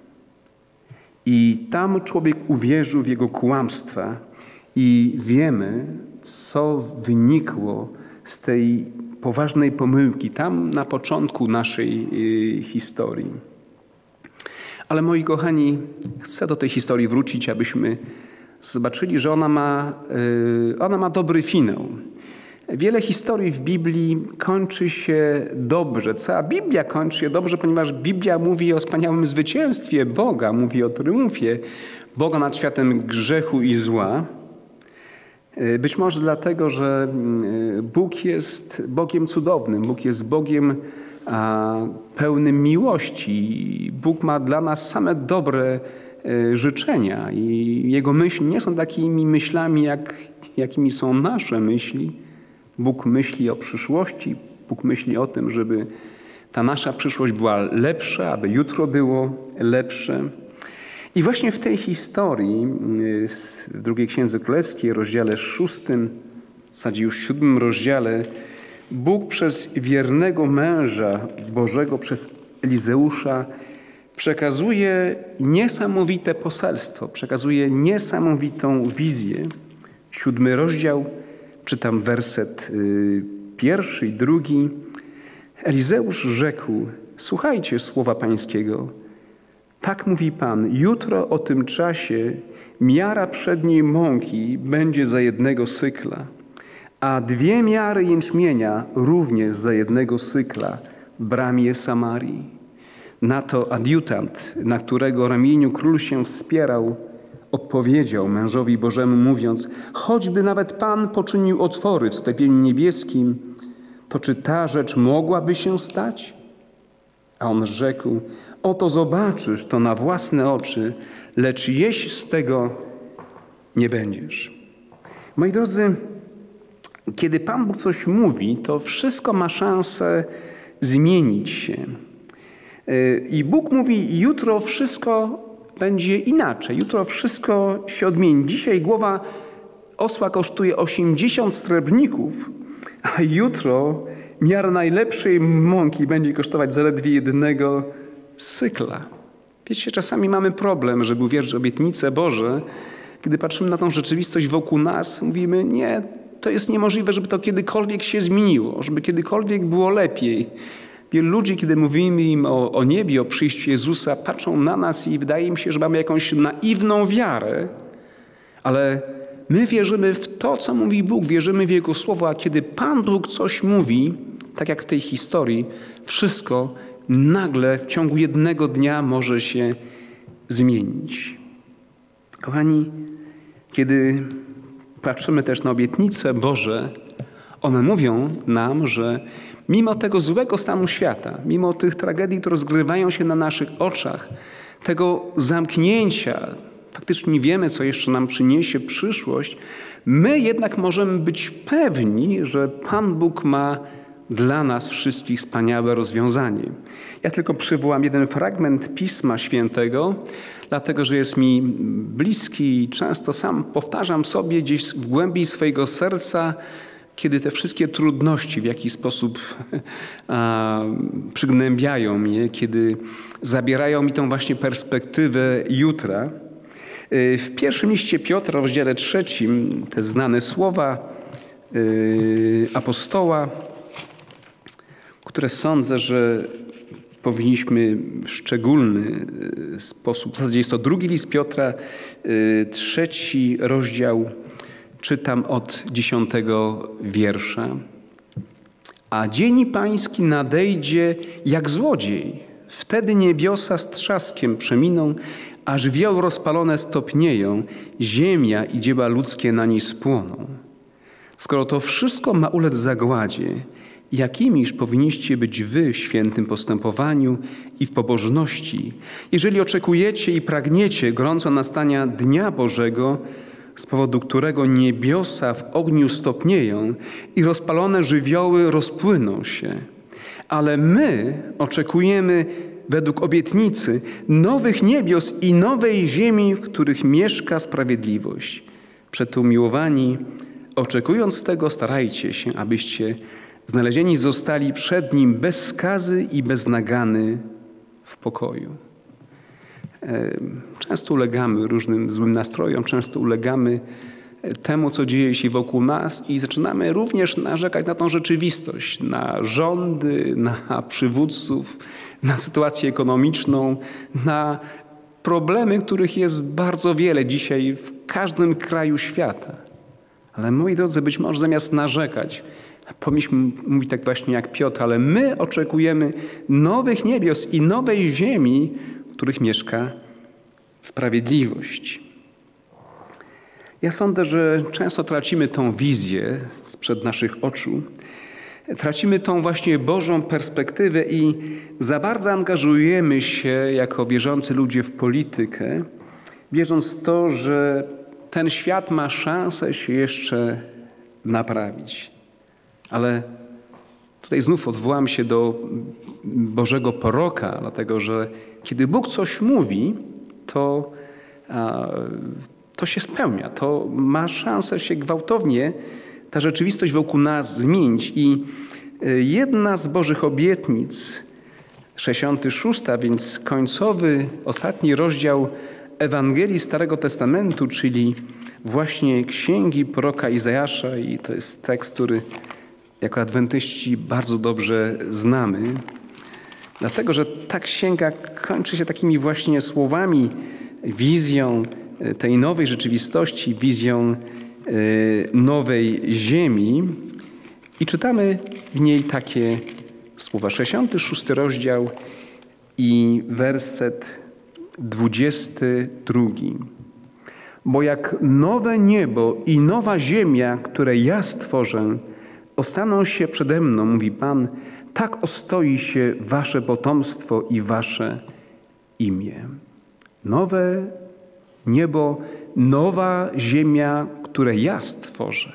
Speaker 4: i tam człowiek uwierzył w jego kłamstwa i wiemy, co wynikło z tej poważnej pomyłki tam na początku naszej y, historii. Ale moi kochani, chcę do tej historii wrócić, abyśmy zobaczyli, że ona ma, y, ona ma dobry finał. Wiele historii w Biblii kończy się dobrze. Cała Biblia kończy się dobrze, ponieważ Biblia mówi o wspaniałym zwycięstwie Boga, mówi o triumfie Boga nad światem grzechu i zła. Być może dlatego, że Bóg jest Bogiem cudownym, Bóg jest Bogiem a, pełnym miłości. Bóg ma dla nas same dobre e, życzenia i Jego myśli nie są takimi myślami, jak, jakimi są nasze myśli. Bóg myśli o przyszłości, Bóg myśli o tym, żeby ta nasza przyszłość była lepsza, aby jutro było lepsze. I właśnie w tej historii, w drugiej Księdze Królewskiej, rozdziale szóstym, w zasadzie już siódmym rozdziale, Bóg przez wiernego męża Bożego, przez Elizeusza przekazuje niesamowite poselstwo, przekazuje niesamowitą wizję. Siódmy rozdział, czytam werset pierwszy i drugi. Elizeusz rzekł: słuchajcie słowa Pańskiego. Tak mówi Pan, jutro o tym czasie miara przedniej mąki będzie za jednego sykla, a dwie miary jęczmienia również za jednego sykla w bramie Samarii. Na to adiutant, na którego ramieniu król się wspierał, odpowiedział mężowi Bożemu mówiąc: choćby nawet Pan poczynił otwory w sklepieniu niebieskim, to czy ta rzecz mogłaby się stać? A on rzekł, oto zobaczysz to na własne oczy, lecz jeść z tego nie będziesz. Moi drodzy, kiedy Pan Bóg coś mówi, to wszystko ma szansę zmienić się. I Bóg mówi, jutro wszystko będzie inaczej, jutro wszystko się odmieni. Dzisiaj głowa osła kosztuje osiemdziesiąt srebrników, a jutro miara najlepszej mąki będzie kosztować zaledwie jednego sykla. Wiecie, czasami mamy problem, żeby uwierzyć w obietnice Boże. Kiedy patrzymy na tą rzeczywistość wokół nas, mówimy, nie, to jest niemożliwe, żeby to kiedykolwiek się zmieniło, żeby kiedykolwiek było lepiej. Wielu ludzi, kiedy mówimy im o, o niebie, o przyjściu Jezusa, patrzą na nas i wydaje im się, że mamy jakąś naiwną wiarę, ale my wierzymy w to, co mówi Bóg, wierzymy w Jego Słowo, a kiedy Pan Bóg coś mówi, tak jak w tej historii, wszystko nagle w ciągu jednego dnia może się zmienić. Kochani, kiedy patrzymy też na obietnice Boże, one mówią nam, że mimo tego złego stanu świata, mimo tych tragedii, które rozgrywają się na naszych oczach, tego zamknięcia, faktycznie nie wiemy, co jeszcze nam przyniesie przyszłość, my jednak możemy być pewni, że Pan Bóg ma dla nas wszystkich wspaniałe rozwiązanie. Ja tylko przywołam jeden fragment Pisma Świętego, dlatego że jest mi bliski i często sam powtarzam sobie gdzieś w głębi swojego serca, kiedy te wszystkie trudności w jakiś sposób a, przygnębiają mnie, kiedy zabierają mi tą właśnie perspektywę jutra. W pierwszym liście Piotra, w rozdziale trzecim, te znane słowa yy, apostoła, które sądzę, że powinniśmy w szczególny sposób, w zasadzie jest to drugi list Piotra, yy, trzeci rozdział, czytam od dziesiątego wiersza. A dzień pański nadejdzie jak złodziej. Wtedy niebiosa z trzaskiem przeminą, a żywioły rozpalone stopnieją, ziemia i dzieła ludzkie na niej spłoną. Skoro to wszystko ma ulec zagładzie, jakimiż powinniście być wy w świętym postępowaniu i w pobożności, jeżeli oczekujecie i pragniecie gorąco nastania Dnia Bożego, z powodu którego niebiosa w ogniu stopnieją i rozpalone żywioły rozpłyną się. Ale my oczekujemy według obietnicy nowych niebios i nowej ziemi, w których mieszka sprawiedliwość. Przeto umiłowani, oczekując tego, starajcie się, abyście znalezieni zostali przed Nim bez skazy i bez nagany w pokoju. Często ulegamy różnym złym nastrojom, często ulegamy temu, co dzieje się wokół nas i zaczynamy również narzekać na tą rzeczywistość, na rządy, na przywódców, na sytuację ekonomiczną, na problemy, których jest bardzo wiele dzisiaj w każdym kraju świata. Ale moi drodzy, być może zamiast narzekać, powinniśmy mówić tak właśnie jak Piotr, ale my oczekujemy nowych niebios i nowej ziemi, w których mieszka sprawiedliwość. Ja sądzę, że często tracimy tą wizję sprzed naszych oczu. Tracimy tą właśnie Bożą perspektywę i za bardzo angażujemy się jako wierzący ludzie w politykę, wierząc w to, że ten świat ma szansę się jeszcze naprawić. Ale tutaj znów odwołam się do Bożego proroka, dlatego że kiedy Bóg coś mówi, to, to się spełnia. To ma szansę się gwałtownie ta rzeczywistość wokół nas zmienić. I jedna z Bożych obietnic, sześćdziesiąty szósty, a więc końcowy, ostatni rozdział Ewangelii Starego Testamentu, czyli właśnie księgi proroka Izajasza, i to jest tekst, który jako adwentyści bardzo dobrze znamy, dlatego że ta księga kończy się takimi właśnie słowami, wizją tej nowej rzeczywistości, wizją nowej ziemi. I czytamy w niej takie słowa. sześćdziesiąty szósty rozdział i werset dwudziesty drugi. Bo jak nowe niebo i nowa ziemia, które ja stworzę, Ostaną się przede mną, mówi Pan, tak ostoi się wasze potomstwo i wasze imię. Nowe niebo, nowa ziemia, które ja stworzę.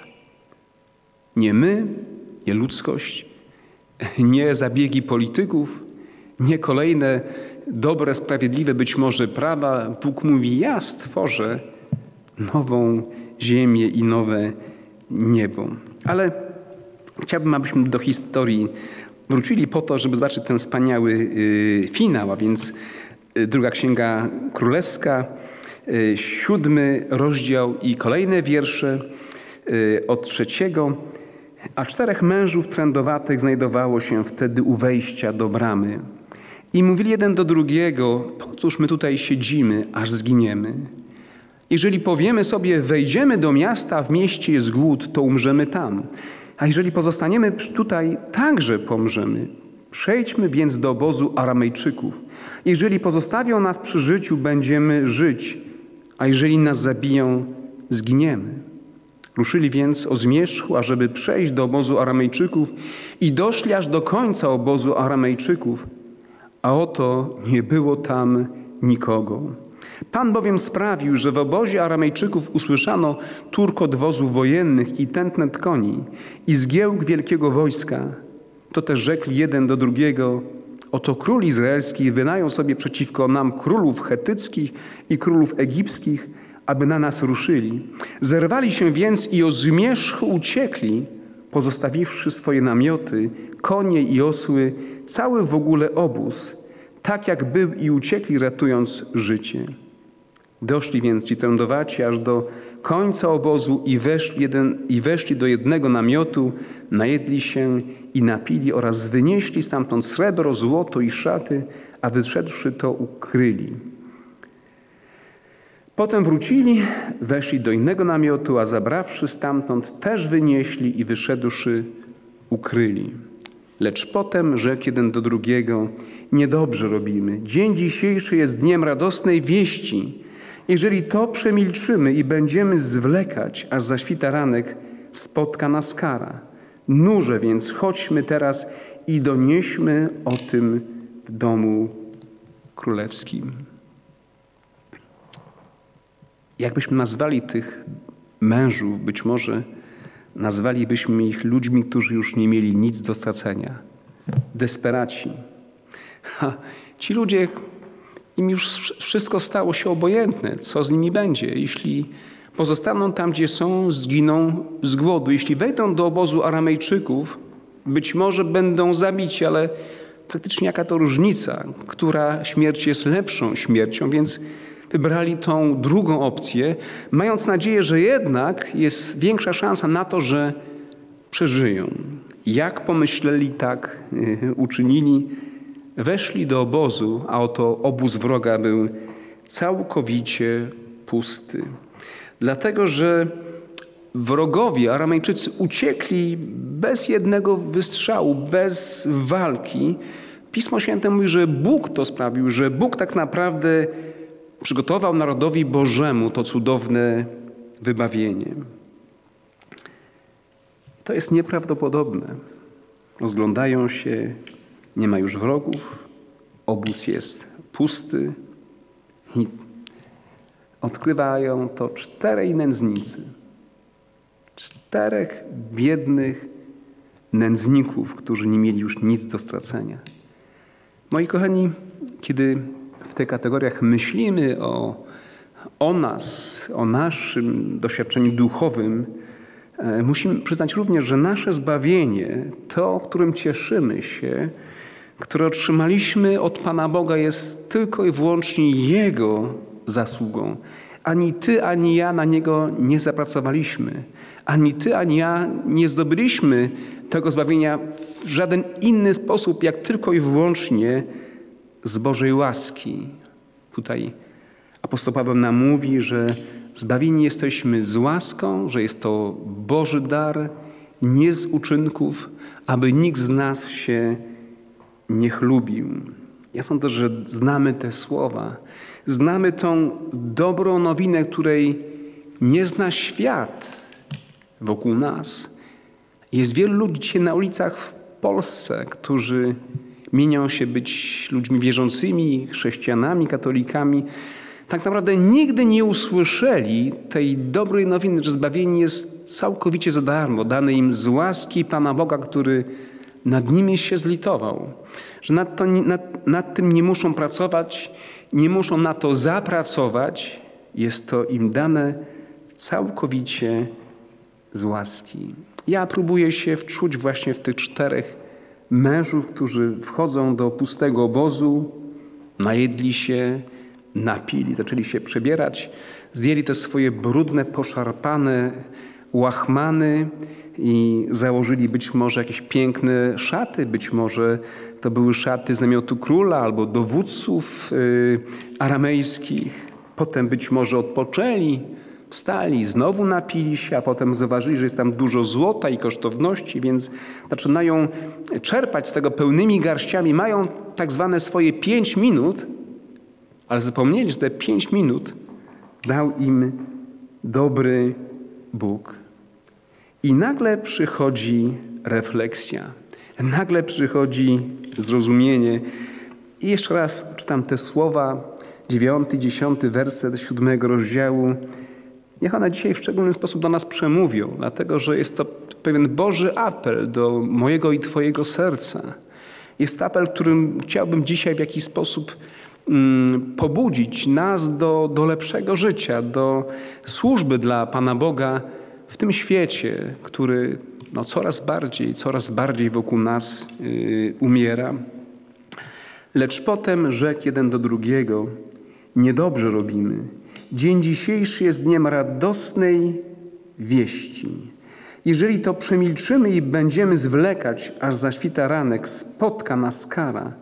Speaker 4: Nie my, nie ludzkość, nie zabiegi polityków, nie kolejne dobre, sprawiedliwe być może prawa. Bóg mówi, ja stworzę nową ziemię i nowe niebo. Ale chciałbym, abyśmy do historii wrócili po to, żeby zobaczyć ten wspaniały y, finał, a więc y, druga Księga Królewska, y, siódmy rozdział i kolejne wiersze y, od trzeciego. A czterech mężów trędowatych znajdowało się wtedy u wejścia do bramy. I mówili jeden do drugiego, po cóż my tutaj siedzimy, aż zginiemy? Jeżeli powiemy sobie, wejdziemy do miasta, a w mieście jest głód, to umrzemy tam. A jeżeli pozostaniemy tutaj, także pomrzemy. Przejdźmy więc do obozu Aramejczyków. Jeżeli pozostawią nas przy życiu, będziemy żyć, a jeżeli nas zabiją, zginiemy. Ruszyli więc o zmierzchu, ażeby przejść do obozu Aramejczyków i doszli aż do końca obozu Aramejczyków, a oto nie było tam nikogo. Pan bowiem sprawił, że w obozie Aramejczyków usłyszano turkot wozów wojennych i tętnet koni i zgiełk wielkiego wojska. To też rzekli jeden do drugiego, oto król izraelski wynajął sobie przeciwko nam królów chetyckich i królów egipskich, aby na nas ruszyli. Zerwali się więc i o zmierzchu uciekli, pozostawiwszy swoje namioty, konie i osły, cały w ogóle obóz, tak jak był i uciekli, ratując życie. Doszli więc ci trędowaci aż do końca obozu i weszli, jeden, i weszli do jednego namiotu, najedli się i napili oraz wynieśli stamtąd srebro, złoto i szaty, a wyszedłszy to ukryli. Potem wrócili, weszli do innego namiotu, a zabrawszy stamtąd też wynieśli i wyszedłszy ukryli. Lecz potem rzekł jeden do drugiego, niedobrze robimy. Dzień dzisiejszy jest dniem radosnej wieści. Jeżeli to przemilczymy i będziemy zwlekać, aż zaświta ranek, spotka nas kara. Nurze więc, chodźmy teraz i donieśmy o tym w domu królewskim. Jakbyśmy nazwali tych mężów, być może nazwalibyśmy ich ludźmi, którzy już nie mieli nic do stracenia. Desperaci. Ha, ci ludzie, im już wszystko stało się obojętne. Co z nimi będzie? Jeśli pozostaną tam, gdzie są, zginą z głodu. Jeśli wejdą do obozu Aramejczyków, być może będą zabici, ale faktycznie jaka to różnica, która śmierć jest lepszą śmiercią, więc wybrali tą drugą opcję, mając nadzieję, że jednak jest większa szansa na to, że przeżyją. Jak pomyśleli, tak uczynili. Weszli do obozu, a oto obóz wroga był całkowicie pusty. Dlatego, że wrogowie, Aramejczycy, uciekli bez jednego wystrzału, bez walki. Pismo Święte mówi, że Bóg to sprawił, że Bóg tak naprawdę przygotował narodowi Bożemu to cudowne wybawienie. To jest nieprawdopodobne. Rozglądają się, nie ma już wrogów, obóz jest pusty i odkrywają to czterej nędznicy. Czterech biednych nędzników, którzy nie mieli już nic do stracenia. Moi kochani, kiedy w tych kategoriach myślimy o, o nas, o naszym doświadczeniu duchowym, e, musimy przyznać również, że nasze zbawienie, to, którym cieszymy się, które otrzymaliśmy od Pana Boga, jest tylko i wyłącznie Jego zasługą. Ani ty, ani ja na niego nie zapracowaliśmy. Ani ty, ani ja nie zdobyliśmy tego zbawienia w żaden inny sposób, jak tylko i wyłącznie z Bożej łaski. Tutaj apostoł Paweł nam mówi, że zbawieni jesteśmy z łaską, że jest to Boży dar, nie z uczynków, aby nikt z nas się nie chlubił. Ja sądzę, że znamy te słowa. Znamy tą dobrą nowinę, której nie zna świat wokół nas. Jest wielu ludzi dzisiaj na ulicach w Polsce, którzy mienią się być ludźmi wierzącymi, chrześcijanami, katolikami. Tak naprawdę nigdy nie usłyszeli tej dobrej nowiny, że zbawienie jest całkowicie za darmo, dane im z łaski Pana Boga, który nad nimi się zlitował. Że nad, to, nad, nad tym nie muszą pracować, nie muszą na to zapracować. Jest to im dane całkowicie z łaski. Ja próbuję się wczuć właśnie w tych czterech mężów, którzy wchodzą do pustego obozu, najedli się, napili, zaczęli się przebierać, zdjęli te swoje brudne, poszarpane łachmany i założyli być może jakieś piękne szaty, być może to były szaty z namiotu króla albo dowódców yy, aramejskich. Potem być może odpoczęli, wstali, znowu napili się, a potem zauważyli, że jest tam dużo złota i kosztowności, więc zaczynają czerpać z tego pełnymi garściami. Mają tak zwane swoje pięć minut, ale zapomnieli, że te pięć minut dał im dobry Bóg. I nagle przychodzi refleksja, nagle przychodzi zrozumienie. I jeszcze raz czytam te słowa, dziewiąty, dziesiąty werset siódmego rozdziału. Niech one dzisiaj w szczególny sposób do nas przemówią, dlatego że jest to pewien Boży apel do mojego i Twojego serca. Jest apel, którym chciałbym dzisiaj w jakiś sposób mm, pobudzić nas do, do lepszego życia, do służby dla Pana Boga w tym świecie, który no, coraz bardziej, coraz bardziej wokół nas yy, umiera. Lecz potem rzekł jeden do drugiego: niedobrze robimy. Dzień dzisiejszy jest dniem radosnej wieści. Jeżeli to przemilczymy i będziemy zwlekać, aż zaświta ranek, spotka nas kara.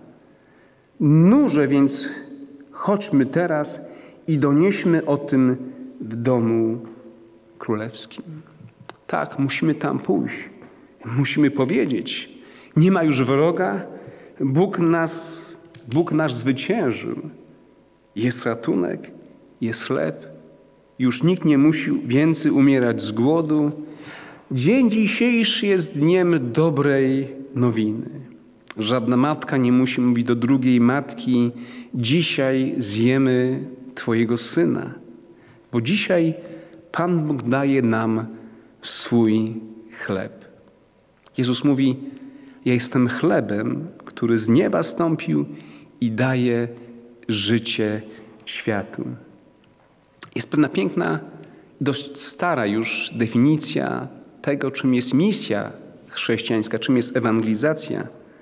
Speaker 4: Nurze więc chodźmy teraz i donieśmy o tym w domu królewskim. Tak, musimy tam pójść. Musimy powiedzieć: nie ma już wroga, Bóg nas, Bóg nasz zwyciężył. Jest ratunek, jest chleb. Już nikt nie musi więcej umierać z głodu. Dzień dzisiejszy jest dniem dobrej nowiny. Żadna matka nie musi mówić do drugiej matki: dzisiaj zjemy Twojego syna. Bo dzisiaj Pan Bóg daje nam swój chleb. Jezus mówi: ja jestem chlebem, który z nieba stąpił i daje życie światu. Jest pewna piękna, dość stara już definicja tego, czym jest misja chrześcijańska, czym jest ewangelizacja.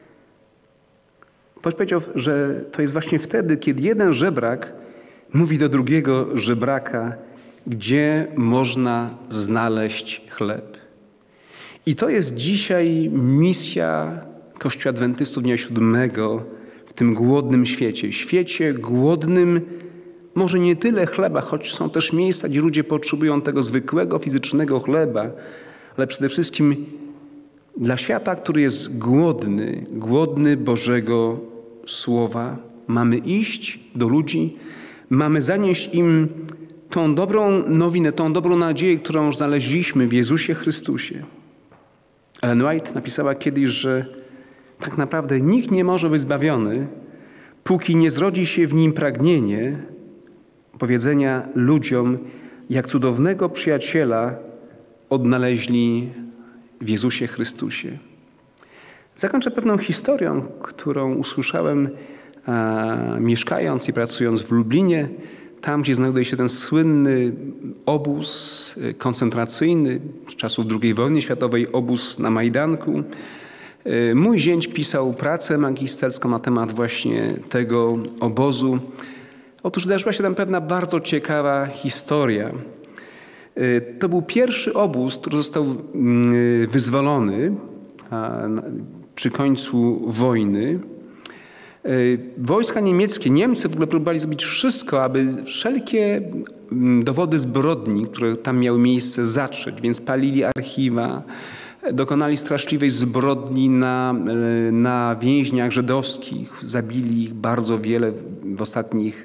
Speaker 4: Ktoś powiedział, że to jest właśnie wtedy, kiedy jeden żebrak mówi do drugiego żebraka, gdzie można znaleźć chleb. I to jest dzisiaj misja Kościoła Adwentystów Dnia Siódmego w tym głodnym świecie. Świecie głodnym może nie tyle chleba, choć są też miejsca, gdzie ludzie potrzebują tego zwykłego, fizycznego chleba, ale przede wszystkim dla świata, który jest głodny, głodny Bożego Słowa, mamy iść do ludzi, mamy zanieść im tą dobrą nowinę, tą dobrą nadzieję, którą znaleźliśmy w Jezusie Chrystusie. Ellen White napisała kiedyś, że tak naprawdę nikt nie może być zbawiony, póki nie zrodzi się w nim pragnienie powiedzenia ludziom, jak cudownego przyjaciela odnaleźli w Jezusie Chrystusie. Zakończę pewną historią, którą usłyszałem a, mieszkając i pracując w Lublinie, tam gdzie znajduje się ten słynny obóz koncentracyjny z czasów drugiej wojny światowej, obóz na Majdanku. Mój zięć pisał pracę magisterską na temat właśnie tego obozu. Otóż zdarzyła się tam pewna bardzo ciekawa historia. To był pierwszy obóz, który został wyzwolony przy końcu wojny. Wojska niemieckie, Niemcy w ogóle próbowali zrobić wszystko, aby wszelkie dowody zbrodni, które tam miały miejsce, zatrzeć, więc palili archiwa, dokonali straszliwej zbrodni na, na więźniach żydowskich, zabili ich bardzo wiele w ostatnich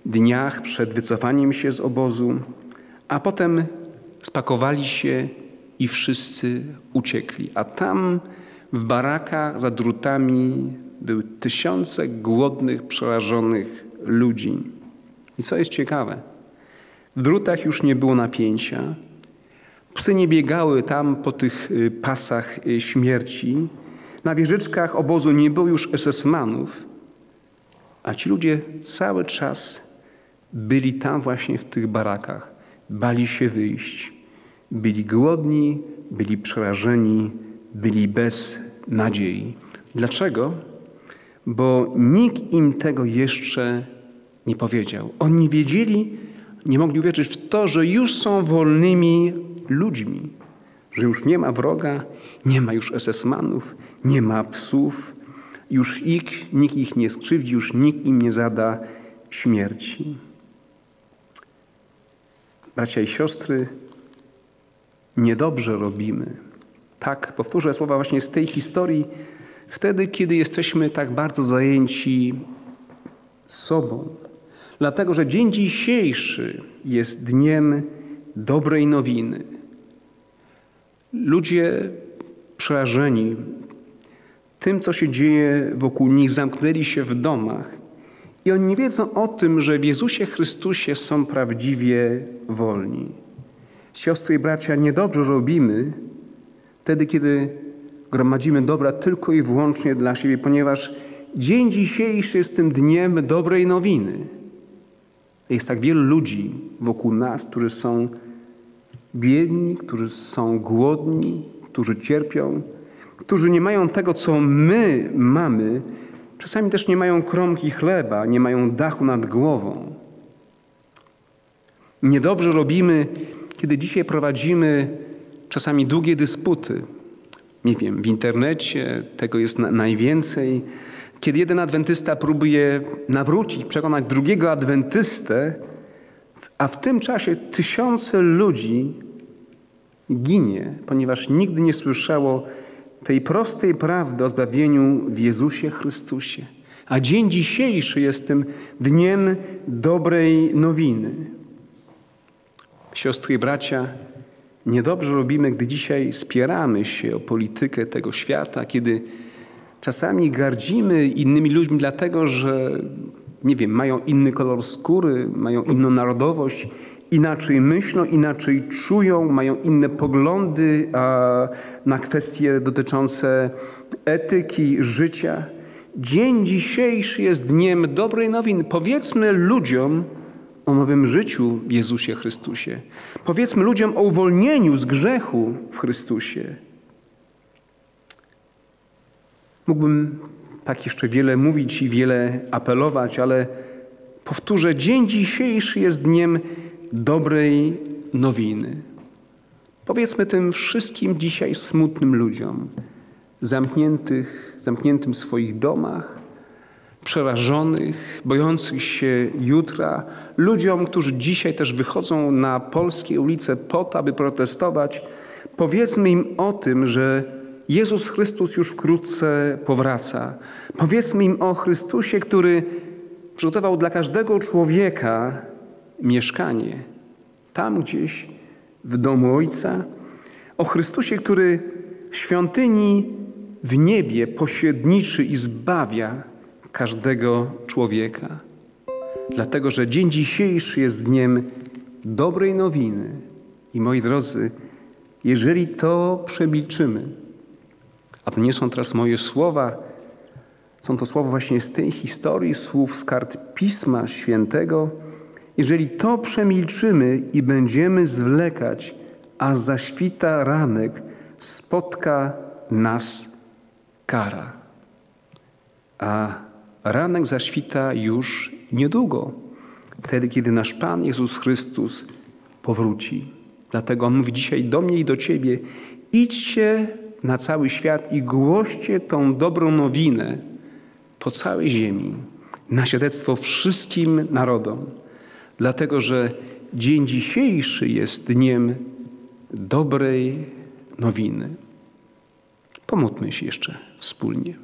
Speaker 4: dniach przed wycofaniem się z obozu, a potem spakowali się i wszyscy uciekli. A tam w barakach za drutami były tysiące głodnych, przerażonych ludzi. I co jest ciekawe, w drutach już nie było napięcia. Psy nie biegały tam po tych pasach śmierci. Na wieżyczkach obozu nie było już esesmanów, a ci ludzie cały czas byli tam właśnie w tych barakach. Bali się wyjść. Byli głodni, byli przerażeni, byli bez nadziei. Dlaczego? Bo nikt im tego jeszcze nie powiedział. Oni wiedzieli, nie mogli uwierzyć w to, że już są wolnymi ludźmi, że już nie ma wroga, nie ma już esesmanów, nie ma psów, już ich, nikt ich nie skrzywdzi, już nikt im nie zada śmierci. Bracia i siostry, niedobrze robimy. Tak, powtórzę słowa właśnie z tej historii, wtedy, kiedy jesteśmy tak bardzo zajęci sobą. Dlatego, że dzień dzisiejszy jest dniem dobrej nowiny. Ludzie przerażeni tym, co się dzieje wokół nich, zamknęli się w domach i oni nie wiedzą o tym, że w Jezusie Chrystusie są prawdziwie wolni. Siostry i bracia, niedobrze robimy wtedy, kiedy gromadzimy dobra tylko i wyłącznie dla siebie, ponieważ dzień dzisiejszy jest tym dniem dobrej nowiny. Jest tak wielu ludzi wokół nas, którzy są biedni, którzy są głodni, którzy cierpią, którzy nie mają tego, co my mamy. Czasami też nie mają kromki chleba, nie mają dachu nad głową. Niedobrze robimy, kiedy dzisiaj prowadzimy czasami długie dysputy. Nie wiem, w internecie tego jest na, najwięcej. Kiedy jeden adwentysta próbuje nawrócić, przekonać drugiego adwentystę, a w tym czasie tysiące ludzi ginie, ponieważ nigdy nie słyszało tej prostej prawdy o zbawieniu w Jezusie Chrystusie. A dzień dzisiejszy jest tym dniem dobrej nowiny. Siostry i bracia, niedobrze robimy, gdy dzisiaj spieramy się o politykę tego świata, kiedy czasami gardzimy innymi ludźmi dlatego, że, nie wiem, mają inny kolor skóry, mają inną narodowość, inaczej myślą, inaczej czują, mają inne poglądy a, na kwestie dotyczące etyki, życia. Dzień dzisiejszy jest dniem dobrej nowiny. Powiedzmy ludziom o nowym życiu w Jezusie Chrystusie. Powiedzmy ludziom o uwolnieniu z grzechu w Chrystusie. Mógłbym tak jeszcze wiele mówić i wiele apelować, ale powtórzę, dzień dzisiejszy jest dniem dobrej nowiny. Powiedzmy tym wszystkim dzisiaj smutnym ludziom, zamkniętych, zamkniętym w swoich domach, przerażonych, bojących się jutra, ludziom, którzy dzisiaj też wychodzą na polskie ulice po to, aby protestować. Powiedzmy im o tym, że Jezus Chrystus już wkrótce powraca. Powiedzmy im o Chrystusie, który przygotował dla każdego człowieka mieszkanie. Tam gdzieś w domu Ojca. O Chrystusie, który w świątyni w niebie pośredniczy i zbawia każdego człowieka. Dlatego, że dzień dzisiejszy jest dniem dobrej nowiny. I moi drodzy, jeżeli to przemilczymy, a to nie są teraz moje słowa, są to słowa właśnie z tej historii, słów z kart Pisma Świętego. Jeżeli to przemilczymy i będziemy zwlekać, a zaświta ranek, spotka nas kara. A ranek zaświta już niedługo, wtedy, kiedy nasz Pan Jezus Chrystus powróci. Dlatego On mówi dzisiaj do mnie i do ciebie: idźcie na cały świat i głoście tą dobrą nowinę po całej ziemi, na świadectwo wszystkim narodom. Dlatego, że dzień dzisiejszy jest dniem dobrej nowiny. Pomódlmy się jeszcze wspólnie.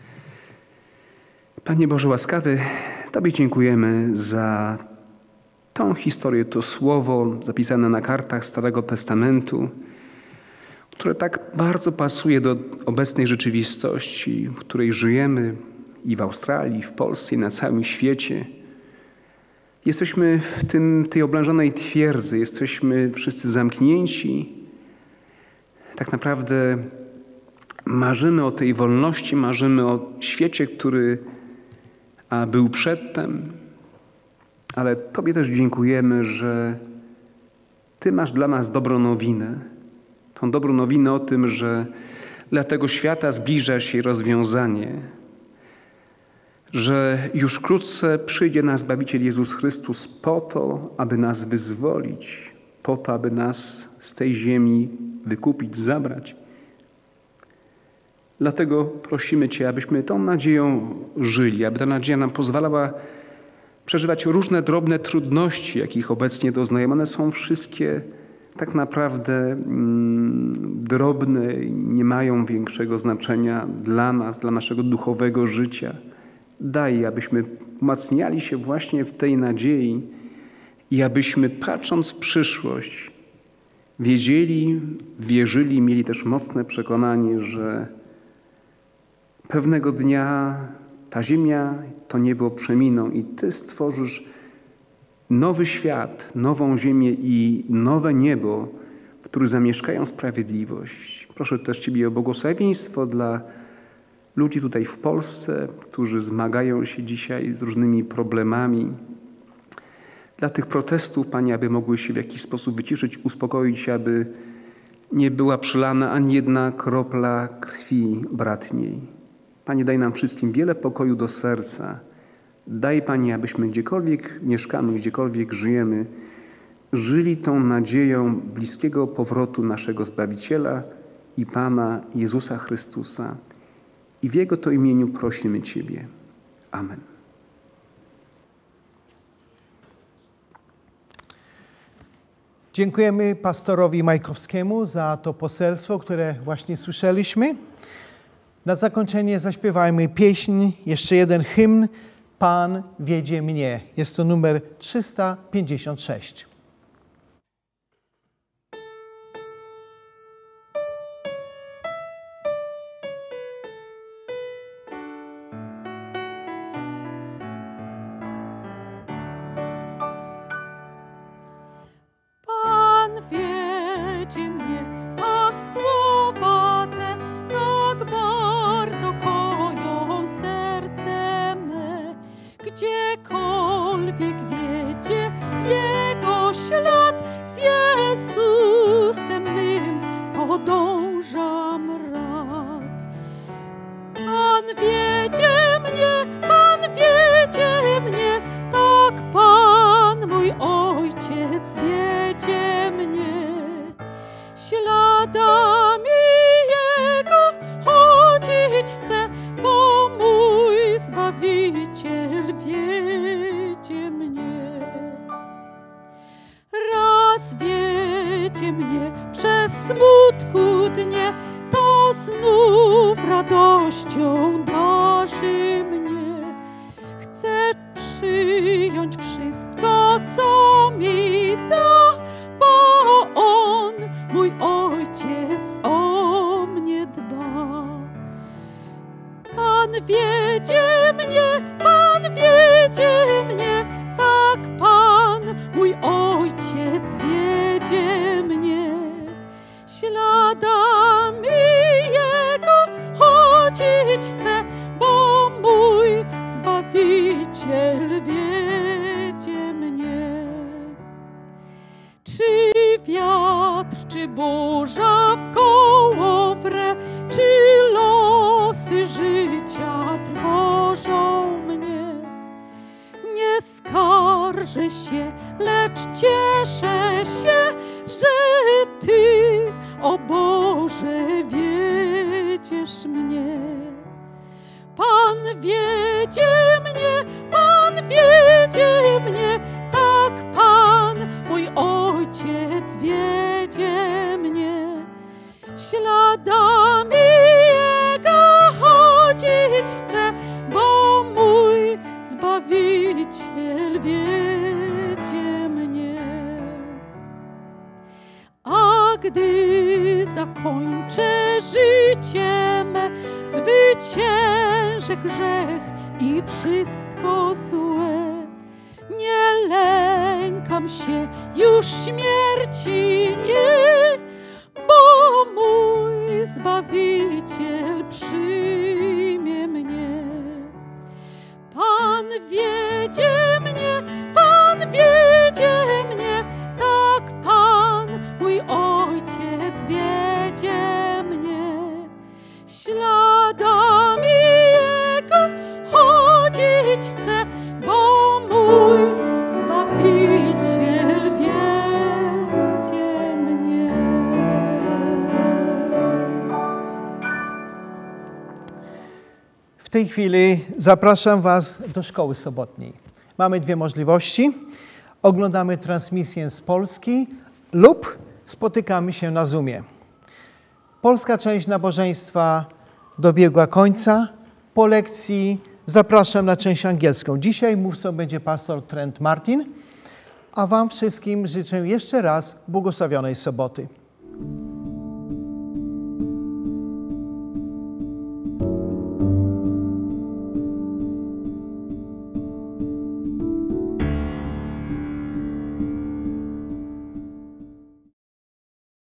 Speaker 4: Panie Boże łaskawy, Tobie dziękujemy za tą historię, to słowo zapisane na kartach Starego Testamentu, które tak bardzo pasuje do obecnej rzeczywistości, w której żyjemy i w Australii, i w Polsce, i na całym świecie. Jesteśmy w tym, tej oblężonej twierdzy, jesteśmy wszyscy zamknięci. Tak naprawdę marzymy o tej wolności, marzymy o świecie, który a, był przedtem, ale Tobie też dziękujemy, że Ty masz dla nas dobrą nowinę. Tą dobrą nowinę o tym, że dla tego świata zbliża się rozwiązanie, że już wkrótce przyjdzie nasz Zbawiciel Jezus Chrystus po to, aby nas wyzwolić, po to, aby nas z tej ziemi wykupić, zabrać. Dlatego prosimy Cię, abyśmy tą nadzieją żyli, aby ta nadzieja nam pozwalała przeżywać różne drobne trudności, jakich obecnie doznajemy. One są wszystkie tak naprawdę mm, drobne i nie mają większego znaczenia dla nas, dla naszego duchowego życia. Daj, abyśmy umacniali się właśnie w tej nadziei i abyśmy, patrząc w przyszłość, wiedzieli, wierzyli, mieli też mocne przekonanie, że pewnego dnia ta ziemia, to niebo przeminą i Ty stworzysz nowy świat, nową ziemię i nowe niebo, w którym zamieszkają sprawiedliwość. Proszę też Ciebie o błogosławieństwo dla ludzi tutaj w Polsce, którzy zmagają się dzisiaj z różnymi problemami. Dla tych protestów, Panie, aby mogły się w jakiś sposób wyciszyć, uspokoić, aby nie była przelana ani jedna kropla krwi bratniej. Panie, daj nam wszystkim wiele pokoju do serca. Daj, Panie, abyśmy gdziekolwiek mieszkamy, gdziekolwiek żyjemy, żyli tą nadzieją bliskiego powrotu naszego Zbawiciela i Pana Jezusa Chrystusa. I w Jego to imieniu prosimy Ciebie. Amen.
Speaker 1: Dziękujemy pastorowi Majkowskiemu za to poselstwo, które właśnie słyszeliśmy. Na zakończenie zaśpiewajmy pieśń, jeszcze jeden hymn, Pan wiedzie mnie. Jest to numer trzysta pięćdziesiąt sześć.
Speaker 2: Pan wiedzie mnie, ach, słowa te tak bardzo koją serce me. Gdziekolwiek wiedzie Jego ślad, z Jezusem mym podążam rad. Pan wiedzie mnie, Pan wiedzie mnie, tak Pan mój Ojciec wiedzie mnie. Śladami Jego chodzić chcę, bo mój Zbawiciel wiedzie mnie. Raz wiedzie mnie przez smutku dnie, to znów radością darzy mnie. Chcę przyjąć wszystko, co mi da, bo On, mój Ojciec, o mnie dba. Pan wiedzie mnie, Pan wiedzie mnie, tak Pan, mój Ojciec, wiedzie mnie. Śladami Jego chodzić chcę, bo mój Zbawiciel wiedzie mnie. Czy wiatr, czy burza wkoło wre, czy losy życia trwożą mnie, nie skarżę się, lecz cieszę się, że Ty, o Boże, wiedziesz mnie. Pan wiedzie mnie, Pan wiedzie mnie, tak Pan, mój Ojciec, wiedzie mnie. Śladami Jego chodzić chcę, bo mój Zbawiciel wiedzie mnie. gdy zakończę życie me, zwyciężę grzech i wszystko złe. Nie lękam się już śmierci, nie, bo mój Zbawiciel przyjmie mnie. Pan wiedzie mnie, Pan wiedzie mnie, tak Pan, mój Ojciec wiedzie mnie. Śladami Jego chodzić chcę, bo mój Zbawiciel wiedzie mnie.
Speaker 1: W tej chwili zapraszam Was do szkoły sobotniej. Mamy dwie możliwości. Oglądamy transmisję z Polski lub spotykamy się na Zoomie. Polska część nabożeństwa dobiegła końca. Po lekcji zapraszam na część angielską. Dzisiaj mówcą będzie pastor Trent Martin, a Wam wszystkim życzę jeszcze raz błogosławionej soboty.